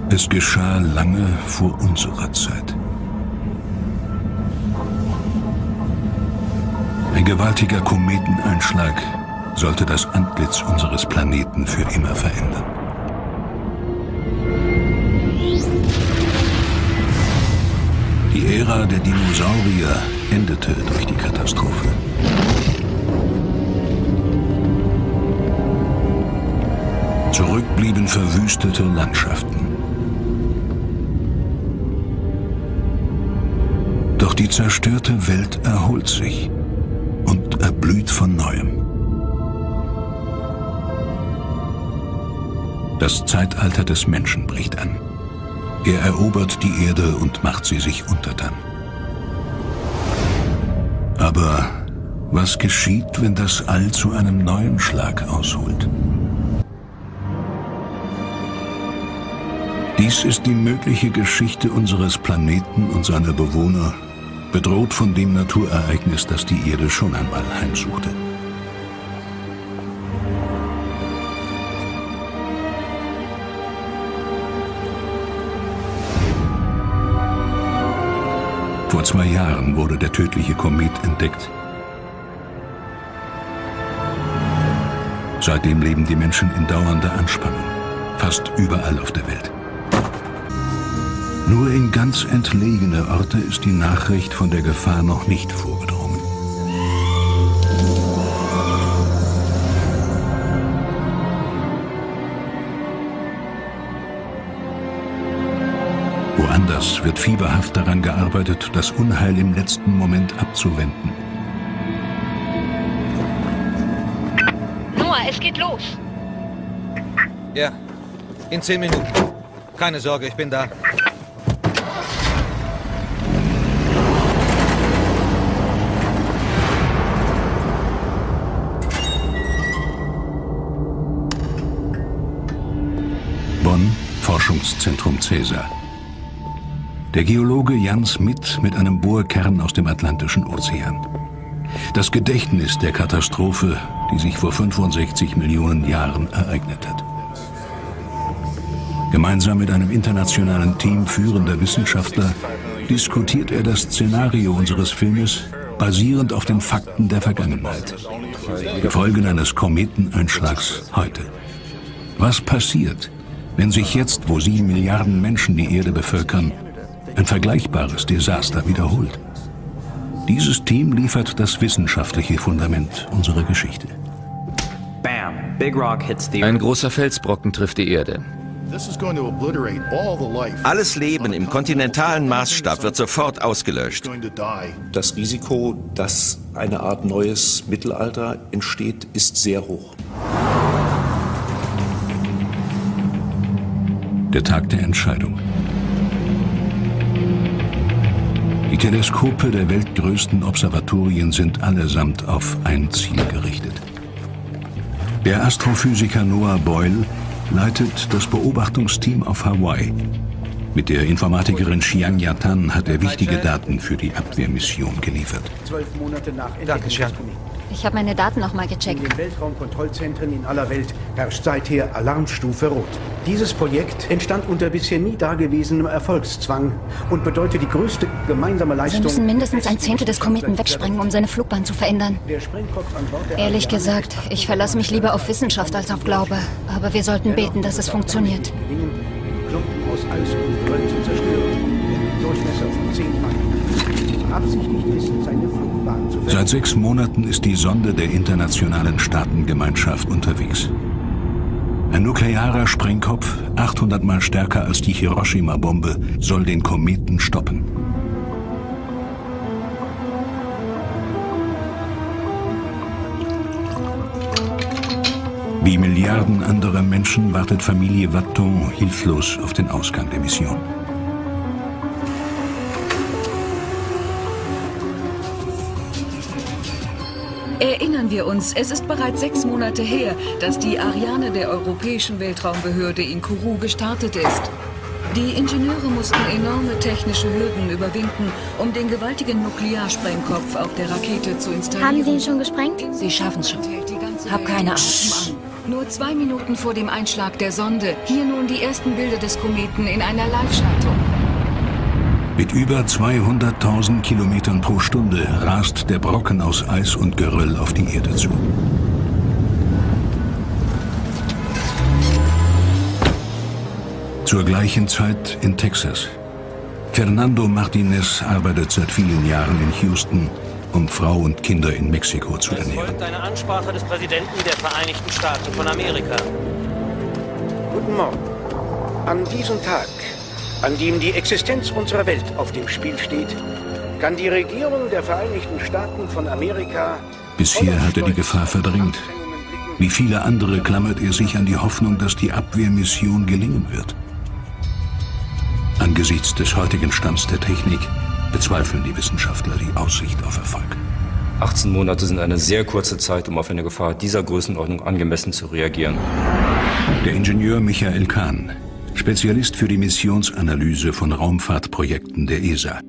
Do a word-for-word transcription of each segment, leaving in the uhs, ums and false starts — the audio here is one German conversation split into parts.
Es geschah lange vor unserer Zeit. Ein gewaltiger Kometeneinschlag sollte das Antlitz unseres Planeten für immer verändern. Die Ära der Dinosaurier endete durch die Katastrophe. Zurück blieben verwüstete Landschaften. Doch die zerstörte Welt erholt sich und erblüht von Neuem. Das Zeitalter des Menschen bricht an. Er erobert die Erde und macht sie sich untertan. Aber was geschieht, wenn das All zu einem neuen Schlag ausholt? Dies ist die mögliche Geschichte unseres Planeten und seiner Bewohner, bedroht von dem Naturereignis, das die Erde schon einmal heimsuchte. Vor zwei Jahren wurde der tödliche Komet entdeckt. Seitdem leben die Menschen in dauernder Anspannung, fast überall auf der Welt. Nur in ganz entlegene Orte ist die Nachricht von der Gefahr noch nicht vorgedrungen. Woanders wird fieberhaft daran gearbeitet, das Unheil im letzten Moment abzuwenden. Noah, es geht los. Ja, in zehn Minuten. Keine Sorge, ich bin da. Bonn, Forschungszentrum Caesar. Der Geologe Jan Smit mit einem Bohrkern aus dem Atlantischen Ozean. Das Gedächtnis der Katastrophe, die sich vor fünfundsechzig Millionen Jahren ereignet hat. Gemeinsam mit einem internationalen Team führender Wissenschaftler diskutiert er das Szenario unseres Filmes basierend auf den Fakten der Vergangenheit. Die Folgen eines Kometeneinschlags heute. Was passiert, wenn sich jetzt, wo sieben Milliarden Menschen die Erde bevölkern, ein vergleichbares Desaster wiederholt? Dieses Team liefert das wissenschaftliche Fundament unserer Geschichte. Ein großer Felsbrocken trifft die Erde. Alles Leben im kontinentalen Maßstab wird sofort ausgelöscht. Das Risiko, dass eine Art neues Mittelalter entsteht, ist sehr hoch. Der Tag der Entscheidung. Die Teleskope der weltgrößten Observatorien sind allesamt auf ein Ziel gerichtet. Der Astrophysiker Noah Boyle leitet das Beobachtungsteam auf Hawaii. Mit der Informatikerin Xiang Yatan hat er wichtige Daten für die Abwehrmission geliefert. Danke, Xiang. Ich habe meine Daten nochmal gecheckt. In den Weltraumkontrollzentren in aller Welt herrscht seither Alarmstufe Rot. Dieses Projekt entstand unter bisher nie dagewesenem Erfolgszwang und bedeutet die größte gemeinsame Leistung... Wir müssen mindestens ein Zehntel des Kometen wegsprengen, um seine Flugbahn zu verändern. Ehrlich gesagt, ich verlasse mich lieber auf Wissenschaft als auf Glaube. Aber wir sollten beten, dass es funktioniert. Klumpen aus Eis und Geröll zu zerstören. Durchmesser von zehn Meilen. Absichtlich ist seine Flugbahn zu verändern. Seit sechs Monaten ist die Sonde der internationalen Staatengemeinschaft unterwegs. Ein nuklearer Sprengkopf, achthundert Mal stärker als die Hiroshima-Bombe, soll den Kometen stoppen. Wie Milliarden anderer Menschen wartet Familie Watteau hilflos auf den Ausgang der Mission. Erinnern wir uns, es ist bereits sechs Monate her, dass die Ariane der Europäischen Weltraumbehörde in Kourou gestartet ist. Die Ingenieure mussten enorme technische Hürden überwinden, um den gewaltigen Nuklearsprengkopf auf der Rakete zu installieren. Haben Sie ihn schon gesprengt? Sie schaffen es schon. Hab keine Angst. Nur zwei Minuten vor dem Einschlag der Sonde. Hier nun die ersten Bilder des Kometen in einer Live-Schaltung. Mit über zweihunderttausend Kilometern pro Stunde rast der Brocken aus Eis und Geröll auf die Erde zu. Zur gleichen Zeit in Texas. Fernando Martinez arbeitet seit vielen Jahren in Houston, um Frau und Kinder in Mexiko zu ernähren. Es folgt eine Ansprache des Präsidenten der Vereinigten Staaten von Amerika. Guten Morgen. An diesem Tag, an dem die Existenz unserer Welt auf dem Spiel steht, kann die Regierung der Vereinigten Staaten von Amerika... Bisher hat er die Gefahr verdrängt. Wie viele andere klammert er sich an die Hoffnung, dass die Abwehrmission gelingen wird. Angesichts des heutigen Stands der Technik bezweifeln die Wissenschaftler die Aussicht auf Erfolg. achtzehn Monate sind eine sehr kurze Zeit, um auf eine Gefahr dieser Größenordnung angemessen zu reagieren. Der Ingenieur Michael Kahn, Spezialist für die Missionsanalyse von Raumfahrtprojekten der E S A.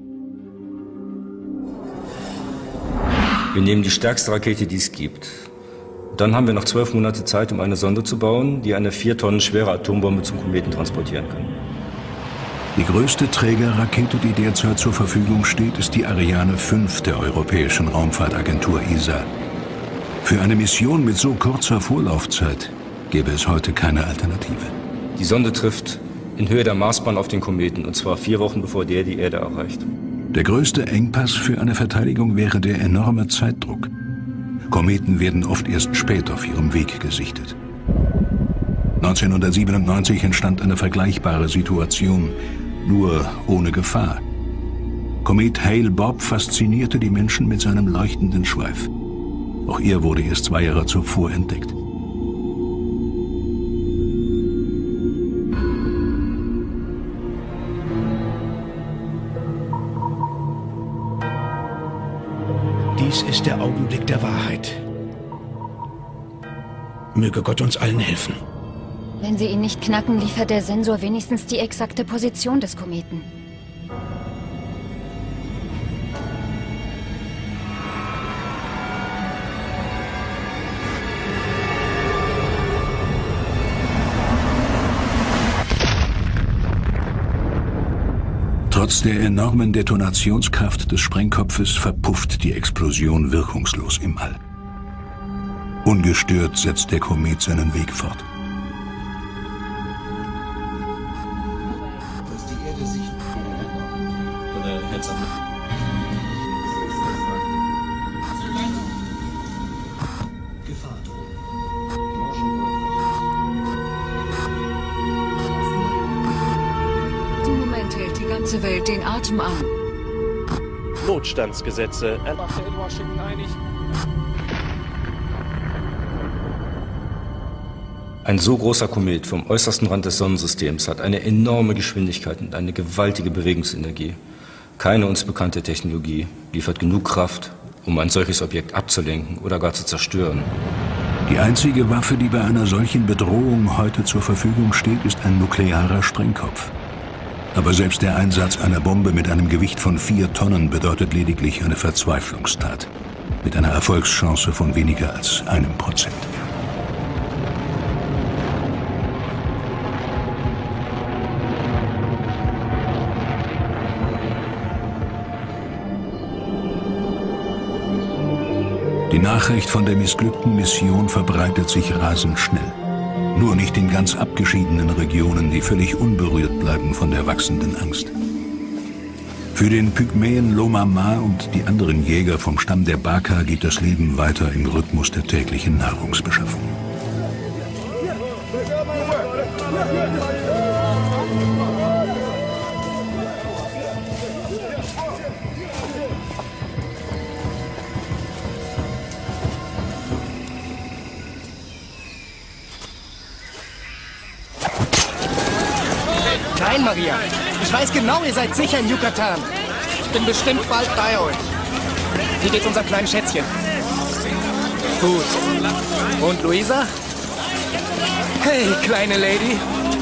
Wir nehmen die stärkste Rakete, die es gibt. Dann haben wir noch zwölf Monate Zeit, um eine Sonde zu bauen, die eine vier Tonnen schwere Atombombe zum Kometen transportieren kann. Die größte Trägerrakete, die derzeit zur Verfügung steht, ist die Ariane fünf der Europäischen Raumfahrtagentur E S A. Für eine Mission mit so kurzer Vorlaufzeit gäbe es heute keine Alternative. Die Sonde trifft in Höhe der Marsbahn auf den Kometen, und zwar vier Wochen bevor der die Erde erreicht. Der größte Engpass für eine Verteidigung wäre der enorme Zeitdruck. Kometen werden oft erst spät auf ihrem Weg gesichtet. neunzehnhundertsiebenundneunzig entstand eine vergleichbare Situation, nur ohne Gefahr. Komet Hale-Bopp faszinierte die Menschen mit seinem leuchtenden Schweif. Auch er wurde erst zwei Jahre zuvor entdeckt. Dies ist der Augenblick der Wahrheit. Möge Gott uns allen helfen. Wenn sie ihn nicht knacken, liefert der Sensor wenigstens die exakte Position des Kometen. Trotz der enormen Detonationskraft des Sprengkopfes verpufft die Explosion wirkungslos im All. Ungestört setzt der Komet seinen Weg fort. Im Moment hält die ganze Welt den Atem an. Notstandsgesetze. Ein so großer Komet vom äußersten Rand des Sonnensystems hat eine enorme Geschwindigkeit und eine gewaltige Bewegungsenergie. Keine uns bekannte Technologie liefert genug Kraft, um ein solches Objekt abzulenken oder gar zu zerstören. Die einzige Waffe, die bei einer solchen Bedrohung heute zur Verfügung steht, ist ein nuklearer Sprengkopf. Aber selbst der Einsatz einer Bombe mit einem Gewicht von vier Tonnen bedeutet lediglich eine Verzweiflungstat. Mit einer Erfolgschance von weniger als einem Prozent. Die Nachricht von der missglückten Mission verbreitet sich rasend schnell. Nur nicht in ganz abgeschiedenen Regionen, die völlig unberührt bleiben von der wachsenden Angst. Für den Pygmäen Loma Ma und die anderen Jäger vom Stamm der Baka geht das Leben weiter im Rhythmus der täglichen Nahrungsbeschaffung. Nein, Maria. Ich weiß genau, ihr seid sicher in Yucatan. Ich bin bestimmt bald bei euch. Wie geht's unserem kleinen Schätzchen? Gut. Und Luisa? Hey, kleine Lady.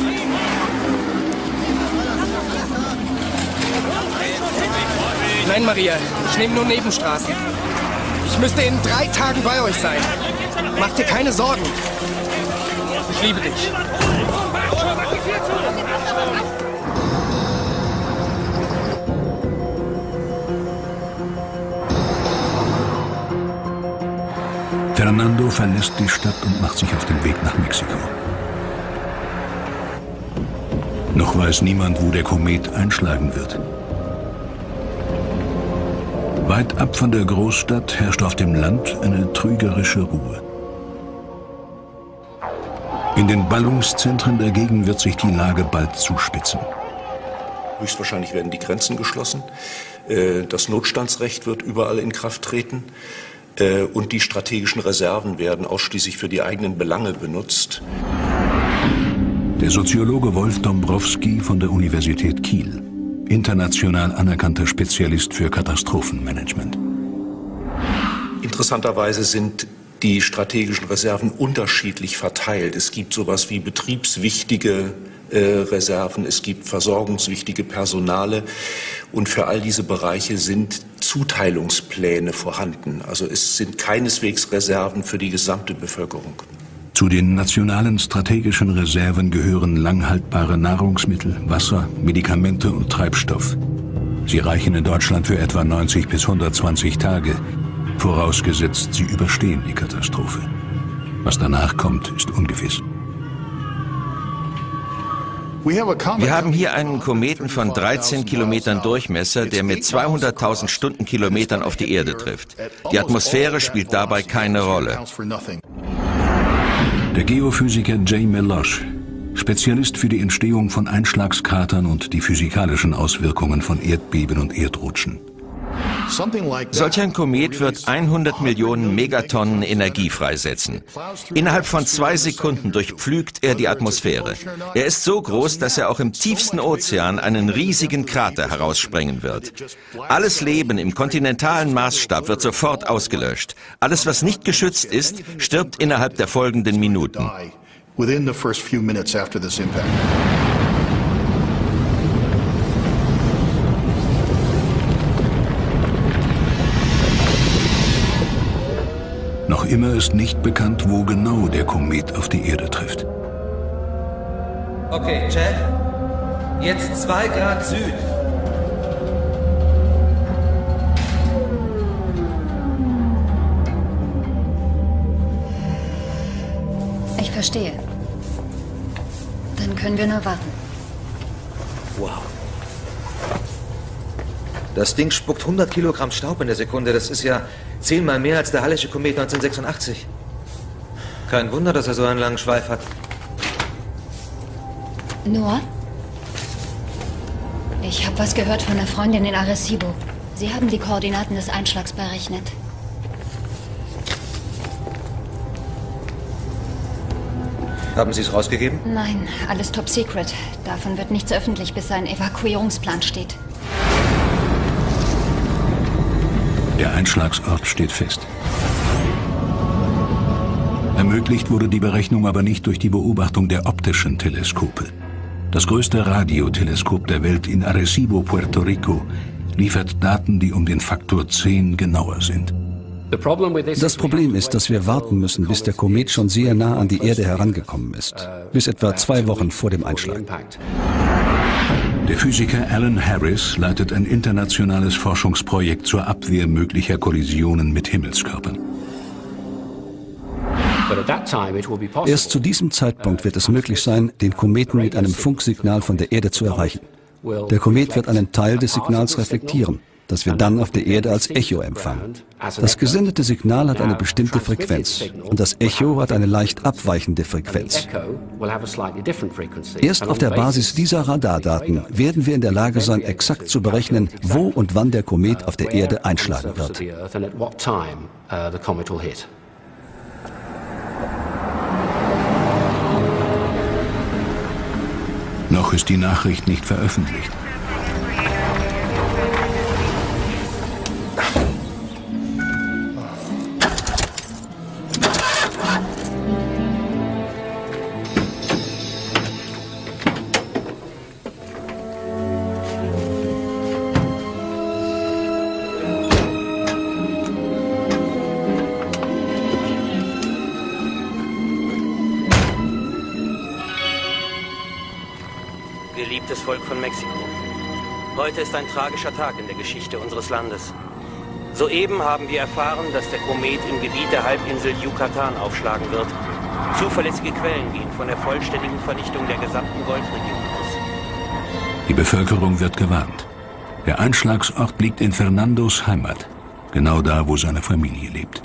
Nein, Maria. Ich nehme nur Nebenstraßen. Ich müsste in drei Tagen bei euch sein. Macht dir keine Sorgen. Ich liebe dich. Fernando verlässt die Stadt und macht sich auf den Weg nach Mexiko. Noch weiß niemand, wo der Komet einschlagen wird. Weit ab von der Großstadt herrscht auf dem Land eine trügerische Ruhe. In den Ballungszentren dagegen wird sich die Lage bald zuspitzen. Höchstwahrscheinlich werden die Grenzen geschlossen. Das Notstandsrecht wird überall in Kraft treten. Und die strategischen Reserven werden ausschließlich für die eigenen Belange benutzt. Der Soziologe Wolf Dombrowski von der Universität Kiel, international anerkannter Spezialist für Katastrophenmanagement. Interessanterweise sind die strategischen Reserven unterschiedlich verteilt. Es gibt sowas wie betriebswichtige äh, Reserven, es gibt versorgungswichtige Personale und für all diese Bereiche sind Zuteilungspläne vorhanden. Also es sind keineswegs Reserven für die gesamte Bevölkerung. Zu den nationalen strategischen Reserven gehören langhaltbare Nahrungsmittel, Wasser, Medikamente und Treibstoff. Sie reichen in Deutschland für etwa neunzig bis hundertzwanzig Tage, vorausgesetzt sie überstehen die Katastrophe. Was danach kommt, ist ungewiss. Wir haben hier einen Kometen von dreizehn Kilometern Durchmesser, der mit zweihunderttausend Stundenkilometern auf die Erde trifft. Die Atmosphäre spielt dabei keine Rolle. Der Geophysiker Jay Melosh, Spezialist für die Entstehung von Einschlagskratern und die physikalischen Auswirkungen von Erdbeben und Erdrutschen. Solch ein Komet wird hundert Millionen Megatonnen Energie freisetzen. Innerhalb von zwei Sekunden durchpflügt er die Atmosphäre. Er ist so groß, dass er auch im tiefsten Ozean einen riesigen Krater heraussprengen wird. Alles Leben im kontinentalen Maßstab wird sofort ausgelöscht. Alles, was nicht geschützt ist, stirbt innerhalb der folgenden Minuten. Noch immer ist nicht bekannt, wo genau der Komet auf die Erde trifft. Okay, Chad. Jetzt zwei Grad Süd. Ich verstehe. Dann können wir nur warten. Wow. Das Ding spuckt hundert Kilogramm Staub in der Sekunde. Das ist ja zehnmal mehr als der Hallische Komet neunzehnhundertsechsundachtzig. Kein Wunder, dass er so einen langen Schweif hat. Noah? Ich habe was gehört von einer Freundin in Arecibo. Sie haben die Koordinaten des Einschlags berechnet. Haben Sie es rausgegeben? Nein, alles top secret. Davon wird nichts öffentlich, bis ein Evakuierungsplan steht. Der Einschlagsort steht fest. Ermöglicht wurde die Berechnung aber nicht durch die Beobachtung der optischen Teleskope. Das größte Radioteleskop der Welt in Arecibo, Puerto Rico, liefert Daten, die um den Faktor zehn genauer sind. Das Problem ist, dass wir warten müssen, bis der Komet schon sehr nah an die Erde herangekommen ist. Bis etwa zwei Wochen vor dem Einschlag. Der Physiker Alan Harris leitet ein internationales Forschungsprojekt zur Abwehr möglicher Kollisionen mit Himmelskörpern. Erst zu diesem Zeitpunkt wird es möglich sein, den Kometen mit einem Funksignal von der Erde zu erreichen. Der Komet wird einen Teil des Signals reflektieren, das wir dann auf der Erde als Echo empfangen. Das gesendete Signal hat eine bestimmte Frequenz und das Echo hat eine leicht abweichende Frequenz. Erst auf der Basis dieser Radardaten werden wir in der Lage sein, exakt zu berechnen, wo und wann der Komet auf der Erde einschlagen wird. Noch ist die Nachricht nicht veröffentlicht. geliebtes Volk von Mexiko. Heute ist ein tragischer Tag in der Geschichte unseres Landes. Soeben haben wir erfahren, dass der Komet im Gebiet der Halbinsel Yucatan aufschlagen wird. Zuverlässige Quellen gehen von der vollständigen Vernichtung der gesamten Golfregion aus. Die Bevölkerung wird gewarnt. Der Einschlagsort liegt in Fernandos Heimat, genau da, wo seine Familie lebt.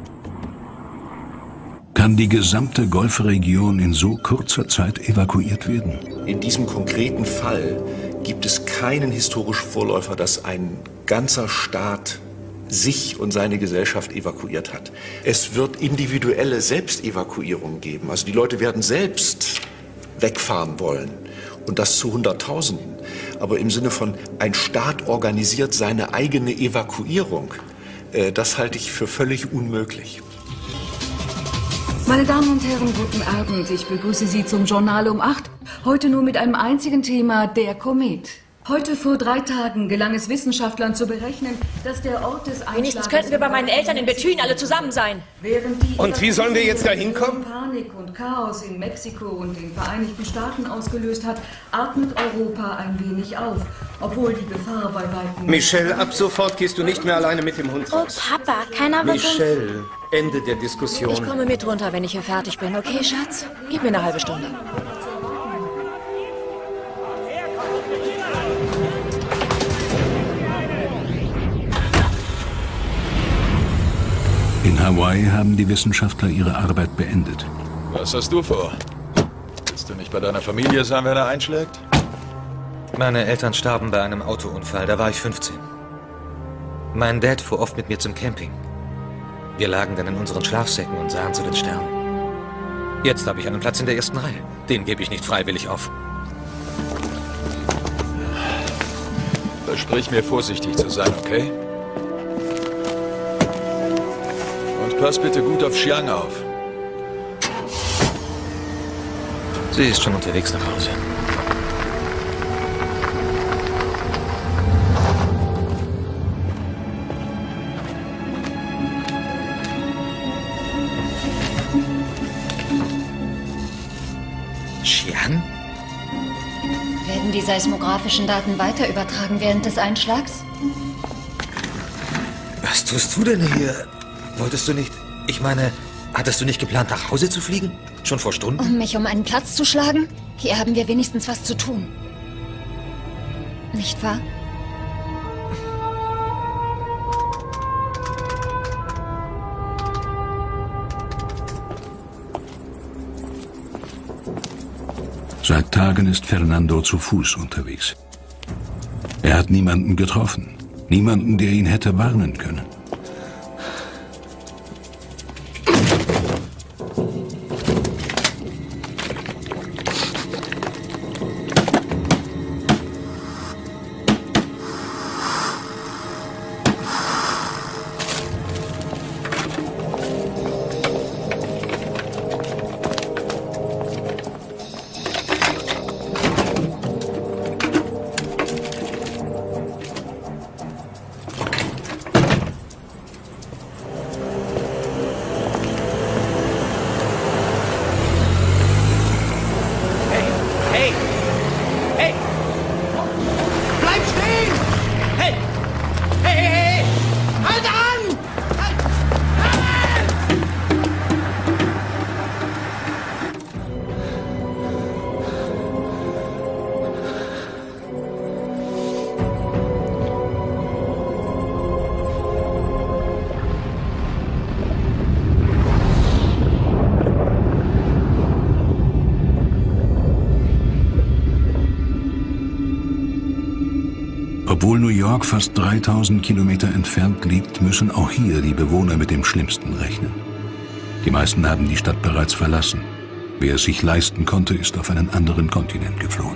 Kann die gesamte Golfregion in so kurzer Zeit evakuiert werden? In diesem konkreten Fall gibt es keinen historischen Vorläufer, dass ein ganzer Staat sich und seine Gesellschaft evakuiert hat. Es wird individuelle Selbstevakuierungen geben. Also die Leute werden selbst wegfahren wollen. Und das zu Hunderttausenden. Aber im Sinne von, ein Staat organisiert seine eigene Evakuierung, äh, das halte ich für völlig unmöglich. Meine Damen und Herren, guten Abend. Ich begrüße Sie zum Journal um acht. Heute nur mit einem einzigen Thema, der Komet. Heute vor drei Tagen gelang es Wissenschaftlern zu berechnen, dass der Ort des Einschlages... Wenigstens könnten wir bei meinen Eltern in Bethune alle zusammen sein. Während die und wie sollen wir jetzt da hinkommen? Panik und Chaos in Mexiko und den Vereinigten Staaten ausgelöst hat, atmet Europa ein wenig auf, obwohl die Gefahr bei weitem... Michelle, ab sofort gehst du nicht mehr alleine mit dem Hund raus. Oh, Papa, keiner wird uns... Michelle, Ende der Diskussion. Ich komme mit runter, wenn ich hier fertig bin, okay, Schatz? Gib mir eine halbe Stunde. In Hawaii haben die Wissenschaftler ihre Arbeit beendet. Was hast du vor? Willst du nicht bei deiner Familie sein, wenn er einschlägt? Meine Eltern starben bei einem Autounfall, da war ich fünfzehn. Mein Dad fuhr oft mit mir zum Camping. Wir lagen dann in unseren Schlafsäcken und sahen zu den Sternen. Jetzt habe ich einen Platz in der ersten Reihe. Den gebe ich nicht freiwillig auf. Versprich mir, vorsichtig zu sein, okay? Und pass bitte gut auf Xiang auf. Sie ist schon unterwegs nach Hause. Xiang? Werden die seismografischen Daten weiter übertragen während des Einschlags? Was tust du denn hier? Wolltest du nicht... Ich meine, hattest du nicht geplant, nach Hause zu fliegen? Schon vor Stunden? Um mich um einen Platz zu schlagen? Hier haben wir wenigstens was zu tun. Nicht wahr? Seit Tagen ist Fernando zu Fuß unterwegs. Er hat niemanden getroffen. Niemanden, der ihn hätte warnen können. Obwohl New York fast dreitausend Kilometer entfernt liegt, müssen auch hier die Bewohner mit dem Schlimmsten rechnen. Die meisten haben die Stadt bereits verlassen. Wer es sich leisten konnte, ist auf einen anderen Kontinent geflohen.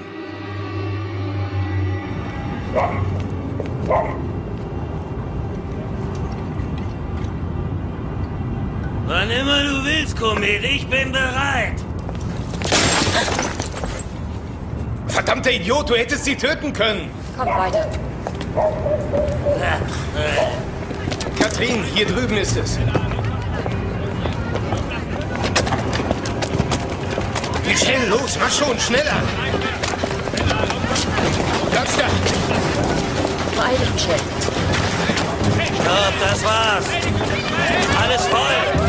Wann immer du willst, Komet, ich bin bereit. Verdammter Idiot, du hättest sie töten können. Komm weiter. Katrin, hier drüben ist es. Michelle, los, mach schon, schneller. Check. Stopp, das war's. Alles voll.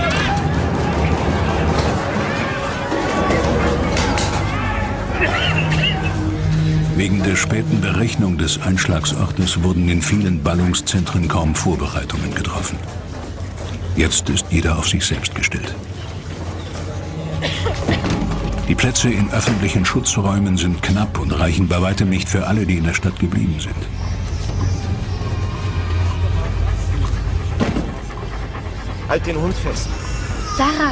Wegen der späten Berechnung des Einschlagsortes wurden in vielen Ballungszentren kaum Vorbereitungen getroffen. Jetzt ist jeder auf sich selbst gestellt. Die Plätze in öffentlichen Schutzräumen sind knapp und reichen bei weitem nicht für alle, die in der Stadt geblieben sind. Halt den Hund fest. Sarah!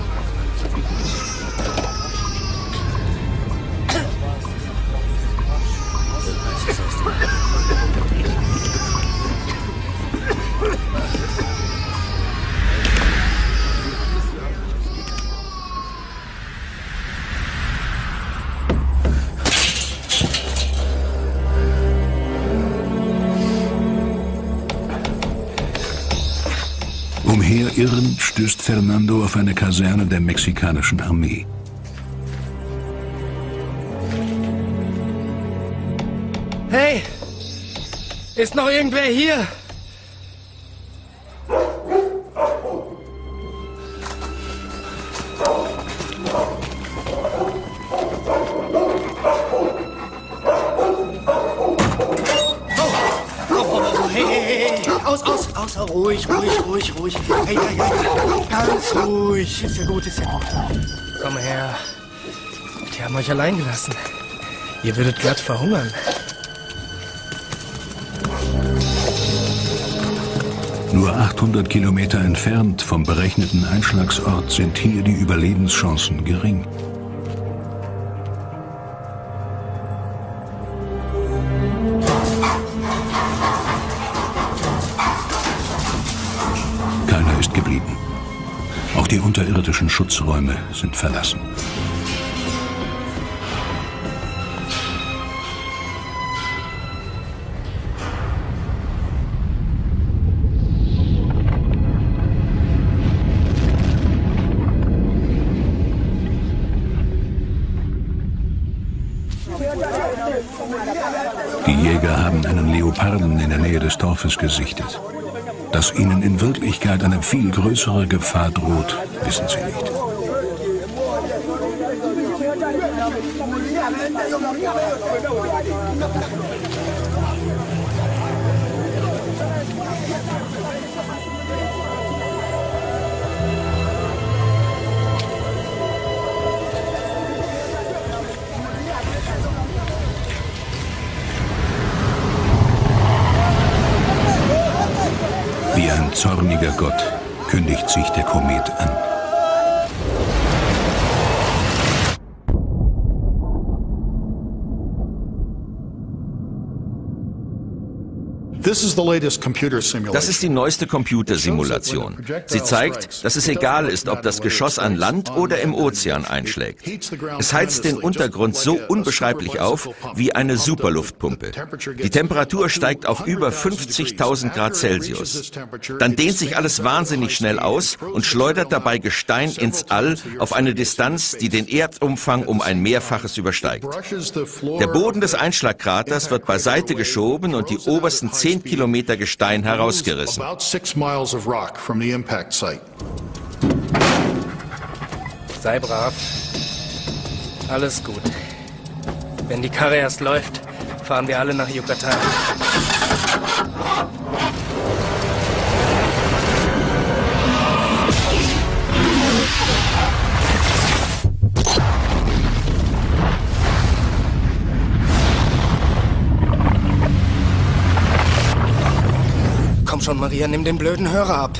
Umherirrend stößt Fernando auf eine Kaserne der mexikanischen Armee. Hey! Ist noch irgendwer hier? Aus, aus, aus, ruhig, ruhig, ruhig, ruhig. Hey, hey, hey, ganz ruhig. Ist ja gut, ist ja gut. Komm her. Die haben euch allein gelassen. Ihr würdet glatt verhungern. Nur achthundert Kilometer entfernt vom berechneten Einschlagsort sind hier die Überlebenschancen gering. Keiner ist geblieben. Auch die unterirdischen Schutzräume sind verlassen. Die Jäger haben einen Leoparden in der Nähe des Dorfes gesichtet. Dass ihnen in Wirklichkeit eine viel größere Gefahr droht, wissen sie nicht. Wie ein zorniger Gott kündigt sich der Komet an. Das ist die neueste Computersimulation. Sie zeigt, dass es egal ist, ob das Geschoss an Land oder im Ozean einschlägt. Es heizt den Untergrund so unbeschreiblich auf wie eine Superluftpumpe. Die Temperatur steigt auf über fünfzigtausend Grad Celsius. Dann dehnt sich alles wahnsinnig schnell aus und schleudert dabei Gestein ins All auf eine Distanz, die den Erdumfang um ein Mehrfaches übersteigt. Der Boden des Einschlagkraters wird beiseite geschoben und die obersten zehn Kilometer Gestein herausgerissen. Sei brav. Alles gut. Wenn die Karre erst läuft, fahren wir alle nach Yucatan. Komm schon, Maria, nimm den blöden Hörer ab.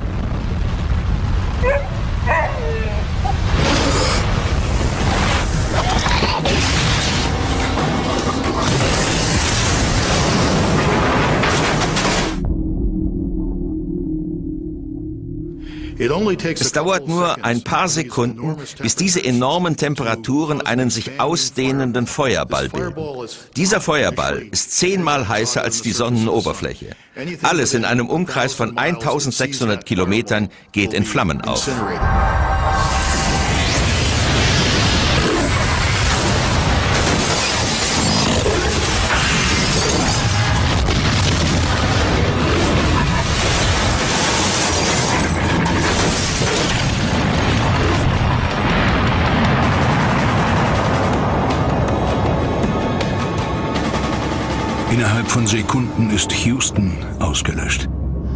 Es dauert nur ein paar Sekunden, bis diese enormen Temperaturen einen sich ausdehnenden Feuerball bilden. Dieser Feuerball ist zehnmal heißer als die Sonnenoberfläche. Alles in einem Umkreis von eintausendsechshundert Kilometern geht in Flammen auf. Innerhalb von Sekunden ist Houston ausgelöscht.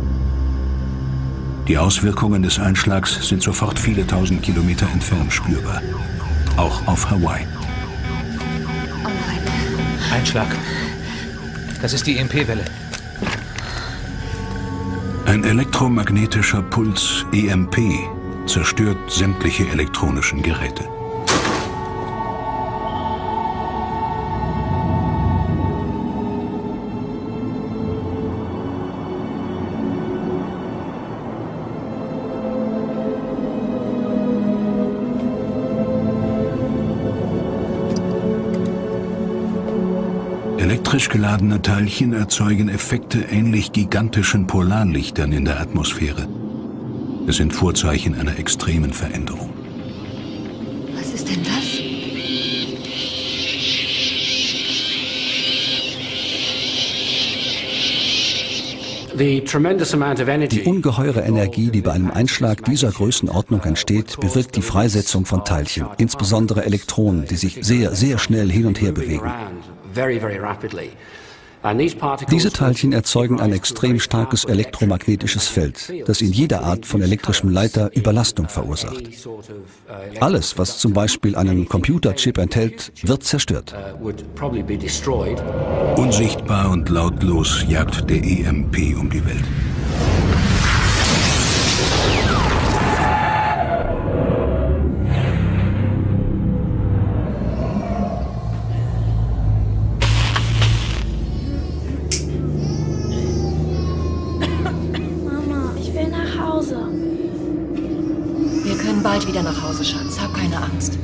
Die Auswirkungen des Einschlags sind sofort viele tausend Kilometer entfernt spürbar. Auch auf Hawaii. Oh nein. Einschlag. Das ist die E M P-Welle. Ein elektromagnetischer Puls, E M P, zerstört sämtliche elektronischen Geräte. Elektrisch geladene Teilchen erzeugen Effekte ähnlich gigantischen Polarlichtern in der Atmosphäre. Es sind Vorzeichen einer extremen Veränderung. Was ist denn das? Die ungeheure Energie, die bei einem Einschlag dieser Größenordnung entsteht, bewirkt die Freisetzung von Teilchen, insbesondere Elektronen, die sich sehr, sehr schnell hin und her bewegen. Diese Teilchen erzeugen ein extrem starkes elektromagnetisches Feld, das in jeder Art von elektrischem Leiter Überlastung verursacht. Alles, was zum Beispiel einen Computerchip enthält, wird zerstört. Unsichtbar und lautlos jagt der E M P um die Welt. Bald wieder nach Hause, Schatz. Hab keine Angst.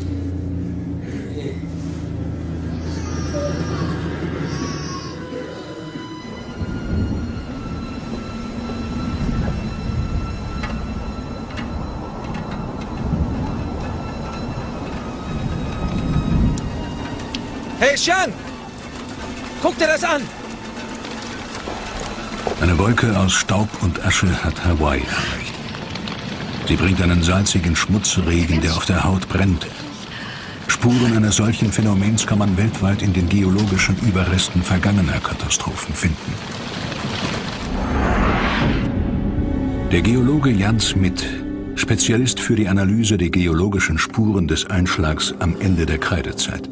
Hey, Sean! Guck dir das an! Eine Wolke aus Staub und Asche hat Hawaii erreicht. Sie bringt einen salzigen Schmutzregen, der auf der Haut brennt. Spuren eines solchen Phänomens kann man weltweit in den geologischen Überresten vergangener Katastrophen finden. Der Geologe Jan Smit, Spezialist für die Analyse der geologischen Spuren des Einschlags am Ende der Kreidezeit.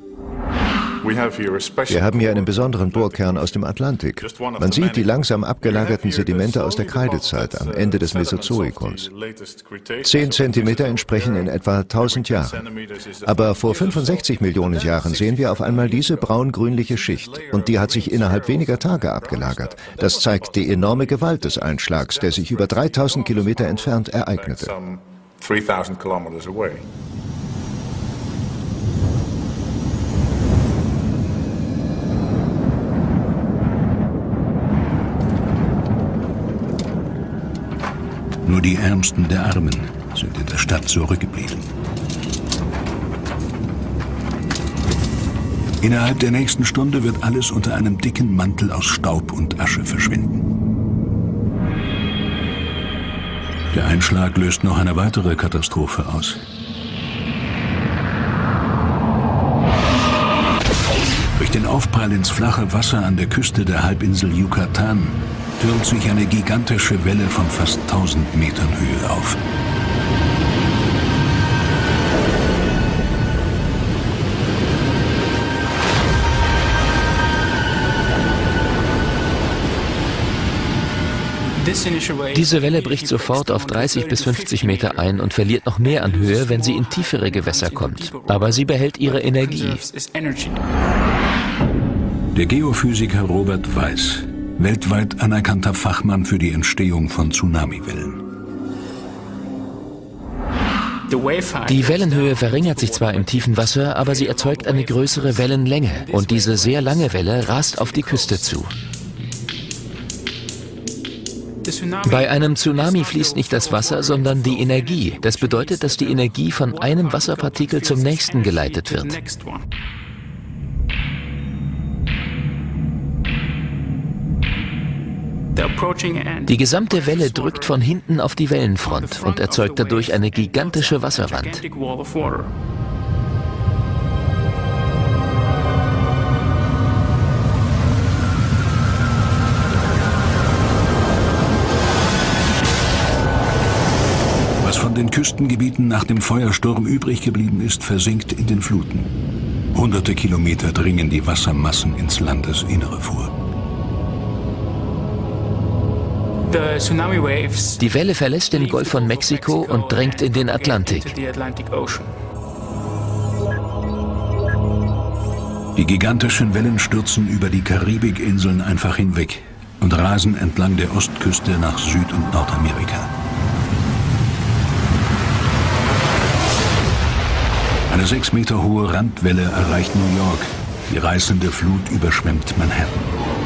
Wir haben hier einen besonderen Bohrkern aus dem Atlantik. Man sieht die langsam abgelagerten Sedimente aus der Kreidezeit am Ende des Mesozoikums. Zehn Zentimeter entsprechen in etwa tausend Jahren. Aber vor fünfundsechzig Millionen Jahren sehen wir auf einmal diese braun-grünliche Schicht. Und die hat sich innerhalb weniger Tage abgelagert. Das zeigt die enorme Gewalt des Einschlags, der sich über dreitausend Kilometer entfernt ereignete. Nur die Ärmsten der Armen sind in der Stadt zurückgeblieben. Innerhalb der nächsten Stunde wird alles unter einem dicken Mantel aus Staub und Asche verschwinden. Der Einschlag löst noch eine weitere Katastrophe aus. Durch den Aufprall ins flache Wasser an der Küste der Halbinsel Yucatan türmt sich eine gigantische Welle von fast tausend Metern Höhe auf. Diese Welle bricht sofort auf dreißig bis fünfzig Meter ein und verliert noch mehr an Höhe, wenn sie in tiefere Gewässer kommt. Aber sie behält ihre Energie. Der Geophysiker Robert Weiss, weltweit anerkannter Fachmann für die Entstehung von Tsunamiwellen. Die Wellenhöhe verringert sich zwar im tiefen Wasser, aber sie erzeugt eine größere Wellenlänge und diese sehr lange Welle rast auf die Küste zu. Bei einem Tsunami fließt nicht das Wasser, sondern die Energie. Das bedeutet, dass die Energie von einem Wasserpartikel zum nächsten geleitet wird. Die gesamte Welle drückt von hinten auf die Wellenfront und erzeugt dadurch eine gigantische Wasserwand. von den Küstengebieten nach dem Feuersturm übrig geblieben ist, versinkt in den Fluten. Hunderte Kilometer dringen die Wassermassen ins Landesinnere vor. Die Welle verlässt den Golf von Mexiko und drängt in den Atlantik. Die gigantischen Wellen stürzen über die Karibikinseln einfach hinweg und rasen entlang der Ostküste nach Süd- und Nordamerika. Eine sechs Meter hohe Randwelle erreicht New York. Die reißende Flut überschwemmt Manhattan.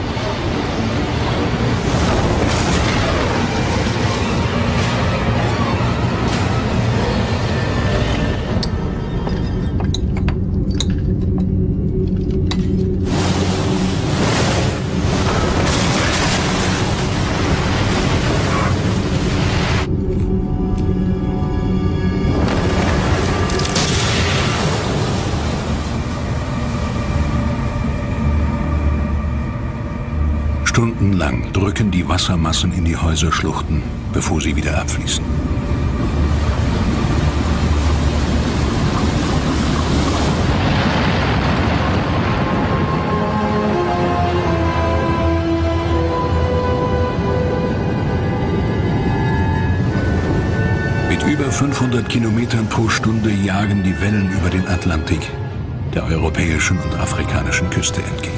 Stundenlang drücken die Wassermassen in die Häuserschluchten, bevor sie wieder abfließen. Mit über fünfhundert Kilometern pro Stunde jagen die Wellen über den Atlantik, der europäischen und afrikanischen Küste entgegen.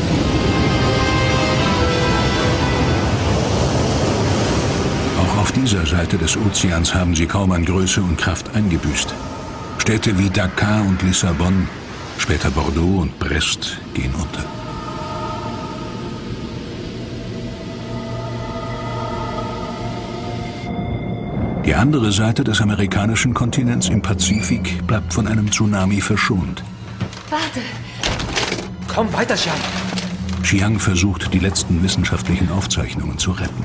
Auf dieser Seite des Ozeans haben sie kaum an Größe und Kraft eingebüßt. Städte wie Dakar und Lissabon, später Bordeaux und Brest gehen unter. Die andere Seite des amerikanischen Kontinents im Pazifik bleibt von einem Tsunami verschont. Warte! Komm weiter, Chiang! Chiang versucht, die letzten wissenschaftlichen Aufzeichnungen zu retten.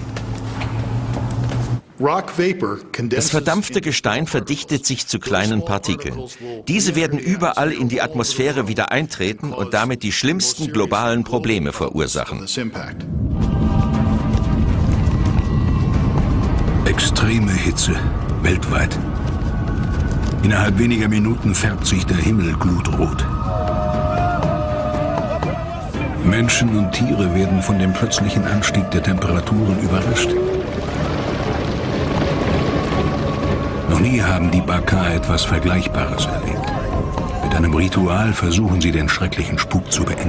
Das verdampfte Gestein verdichtet sich zu kleinen Partikeln. Diese werden überall in die Atmosphäre wieder eintreten und damit die schlimmsten globalen Probleme verursachen. Extreme Hitze, weltweit. Innerhalb weniger Minuten färbt sich der Himmel glutrot. Menschen und Tiere werden von dem plötzlichen Anstieg der Temperaturen überrascht. Noch nie haben die Baka etwas Vergleichbares erlebt. Mit einem Ritual versuchen sie, den schrecklichen Spuk zu beenden.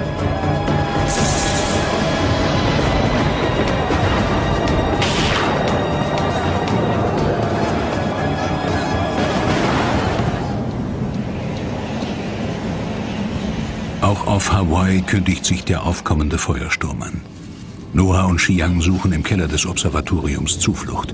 Auch auf Hawaii kündigt sich der aufkommende Feuersturm an. Noah und Chiang suchen im Keller des Observatoriums Zuflucht.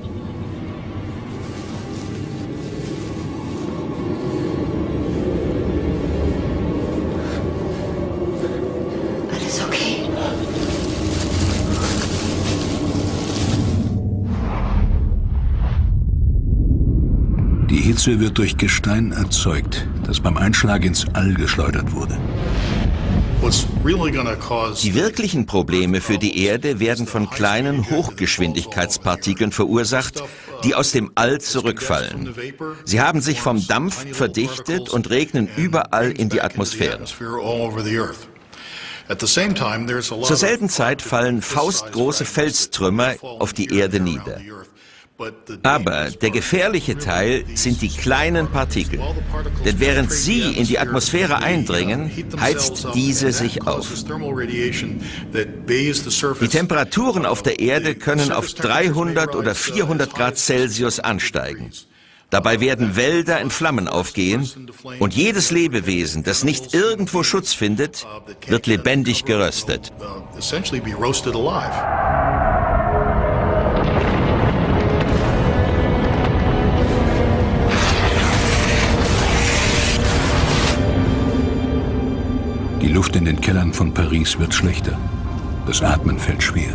Die Hitze wird durch Gestein erzeugt, das beim Einschlag ins All geschleudert wurde. Die wirklichen Probleme für die Erde werden von kleinen Hochgeschwindigkeitspartikeln verursacht, die aus dem All zurückfallen. Sie haben sich vom Dampf verdichtet und regnen überall in die Atmosphäre. Zur selben Zeit fallen faustgroße Felstrümmer auf die Erde nieder. Aber der gefährliche Teil sind die kleinen Partikel. Denn während sie in die Atmosphäre eindringen, heizt diese sich auf. Die Temperaturen auf der Erde können auf dreihundert oder vierhundert Grad Celsius ansteigen. Dabei werden Wälder in Flammen aufgehen und jedes Lebewesen, das nicht irgendwo Schutz findet, wird lebendig geröstet. Die Luft in den Kellern von Paris wird schlechter. Das Atmen fällt schwer.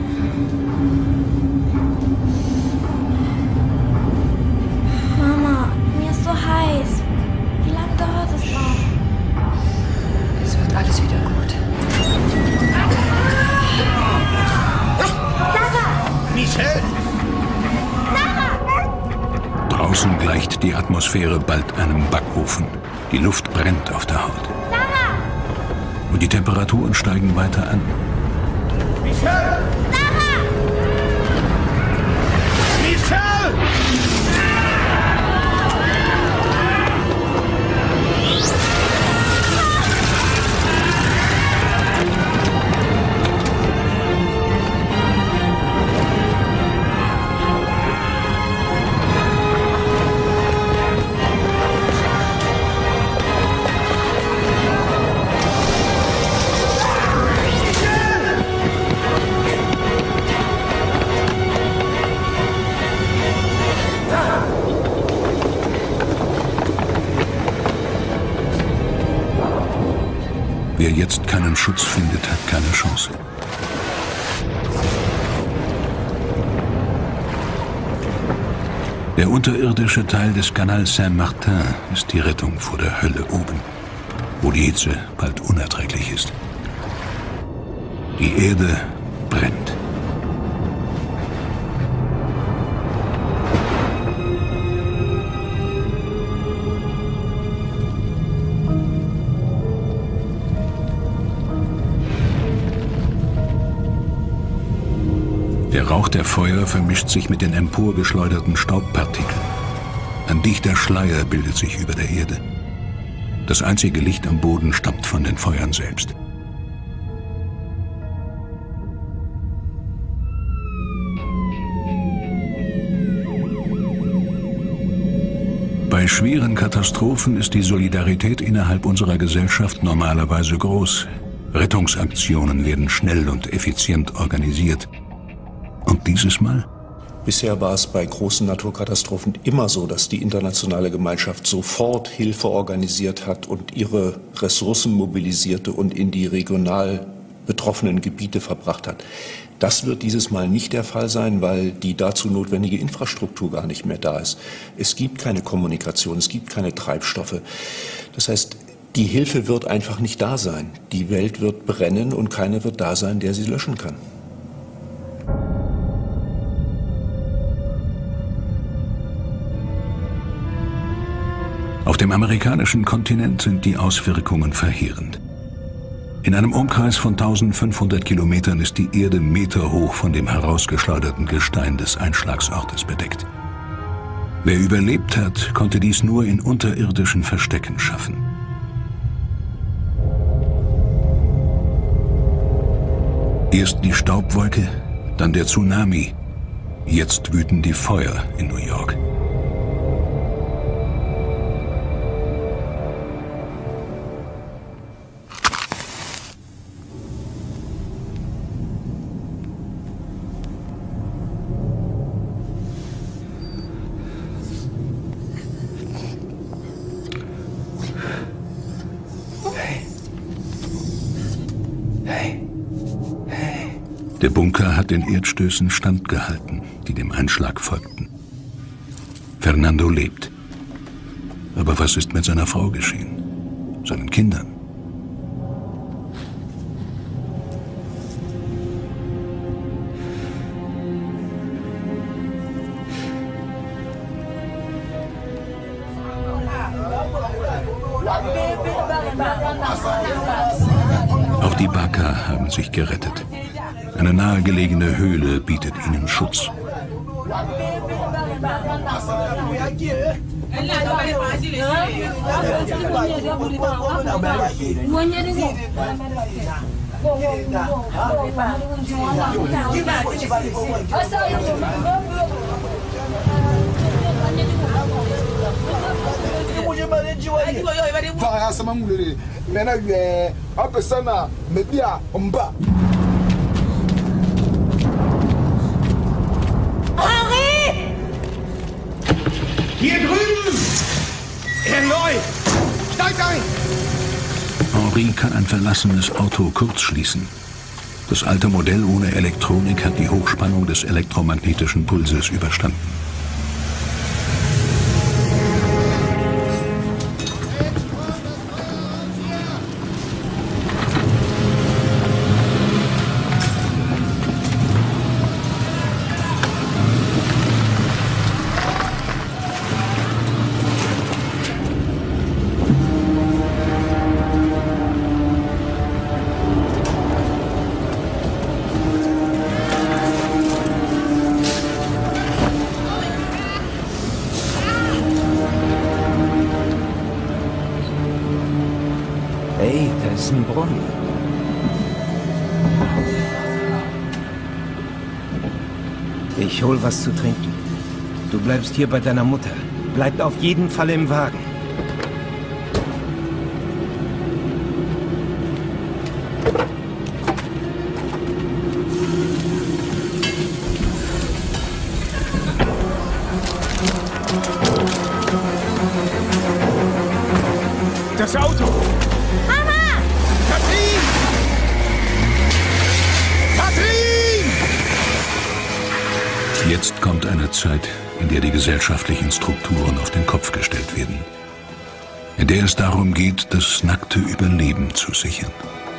Mama, mir ist so heiß. Wie lange dauert es noch? Es wird alles wieder gut. Sarah! Michelle! Sarah! gleicht die Atmosphäre bald einem Backofen. Die Luft brennt auf der Haut. Und die Temperaturen steigen weiter an. Michel! Michel! Wer jetzt keinen Schutz findet, hat keine Chance. Der unterirdische Teil des Canal Saint-Martin ist die Rettung vor der Hölle oben, wo die Hitze bald unerträglich ist. Die Erde brennt. Der Rauch der Feuer vermischt sich mit den emporgeschleuderten Staubpartikeln. Ein dichter Schleier bildet sich über der Erde. Das einzige Licht am Boden stammt von den Feuern selbst. Bei schweren Katastrophen ist die Solidarität innerhalb unserer Gesellschaft normalerweise groß. Rettungsaktionen werden schnell und effizient organisiert. Und dieses Mal? Bisher war es bei großen Naturkatastrophen immer so, dass die internationale Gemeinschaft sofort Hilfe organisiert hat und ihre Ressourcen mobilisierte und in die regional betroffenen Gebiete verbracht hat. Das wird dieses Mal nicht der Fall sein, weil die dazu notwendige Infrastruktur gar nicht mehr da ist. Es gibt keine Kommunikation, es gibt keine Treibstoffe. Das heißt, die Hilfe wird einfach nicht da sein. Die Welt wird brennen und keiner wird da sein, der sie löschen kann. Auf dem amerikanischen Kontinent sind die Auswirkungen verheerend. In einem Umkreis von eintausendfünfhundert Kilometern ist die Erde meterhoch von dem herausgeschleuderten Gestein des Einschlagsortes bedeckt. Wer überlebt hat, konnte dies nur in unterirdischen Verstecken schaffen. Erst die Staubwolke, dann der Tsunami. Jetzt wüten die Feuer in New York. Der Bunker hat den Erdstößen standgehalten, die dem Einschlag folgten. Fernando lebt. Aber was ist mit seiner Frau geschehen? Seinen Kindern? Auch die Baka haben sich gerettet. Eine nahegelegene Höhle bietet ihnen Schutz. Henri! Hier drüben! Herr Neu! Steig ein! Henri kann ein verlassenes Auto kurzschließen. Das alte Modell ohne Elektronik hat die Hochspannung des elektromagnetischen Pulses überstanden. Ich hol was zu trinken. Du bleibst hier bei deiner Mutter. Bleibt auf jeden Fall im Wagen. Das Auto! Mama! Katrin! Katrin! Jetzt kommt eine Zeit, in der die gesellschaftlichen Strukturen auf den Kopf gestellt werden. In der es darum geht, das nackte Überleben zu sichern.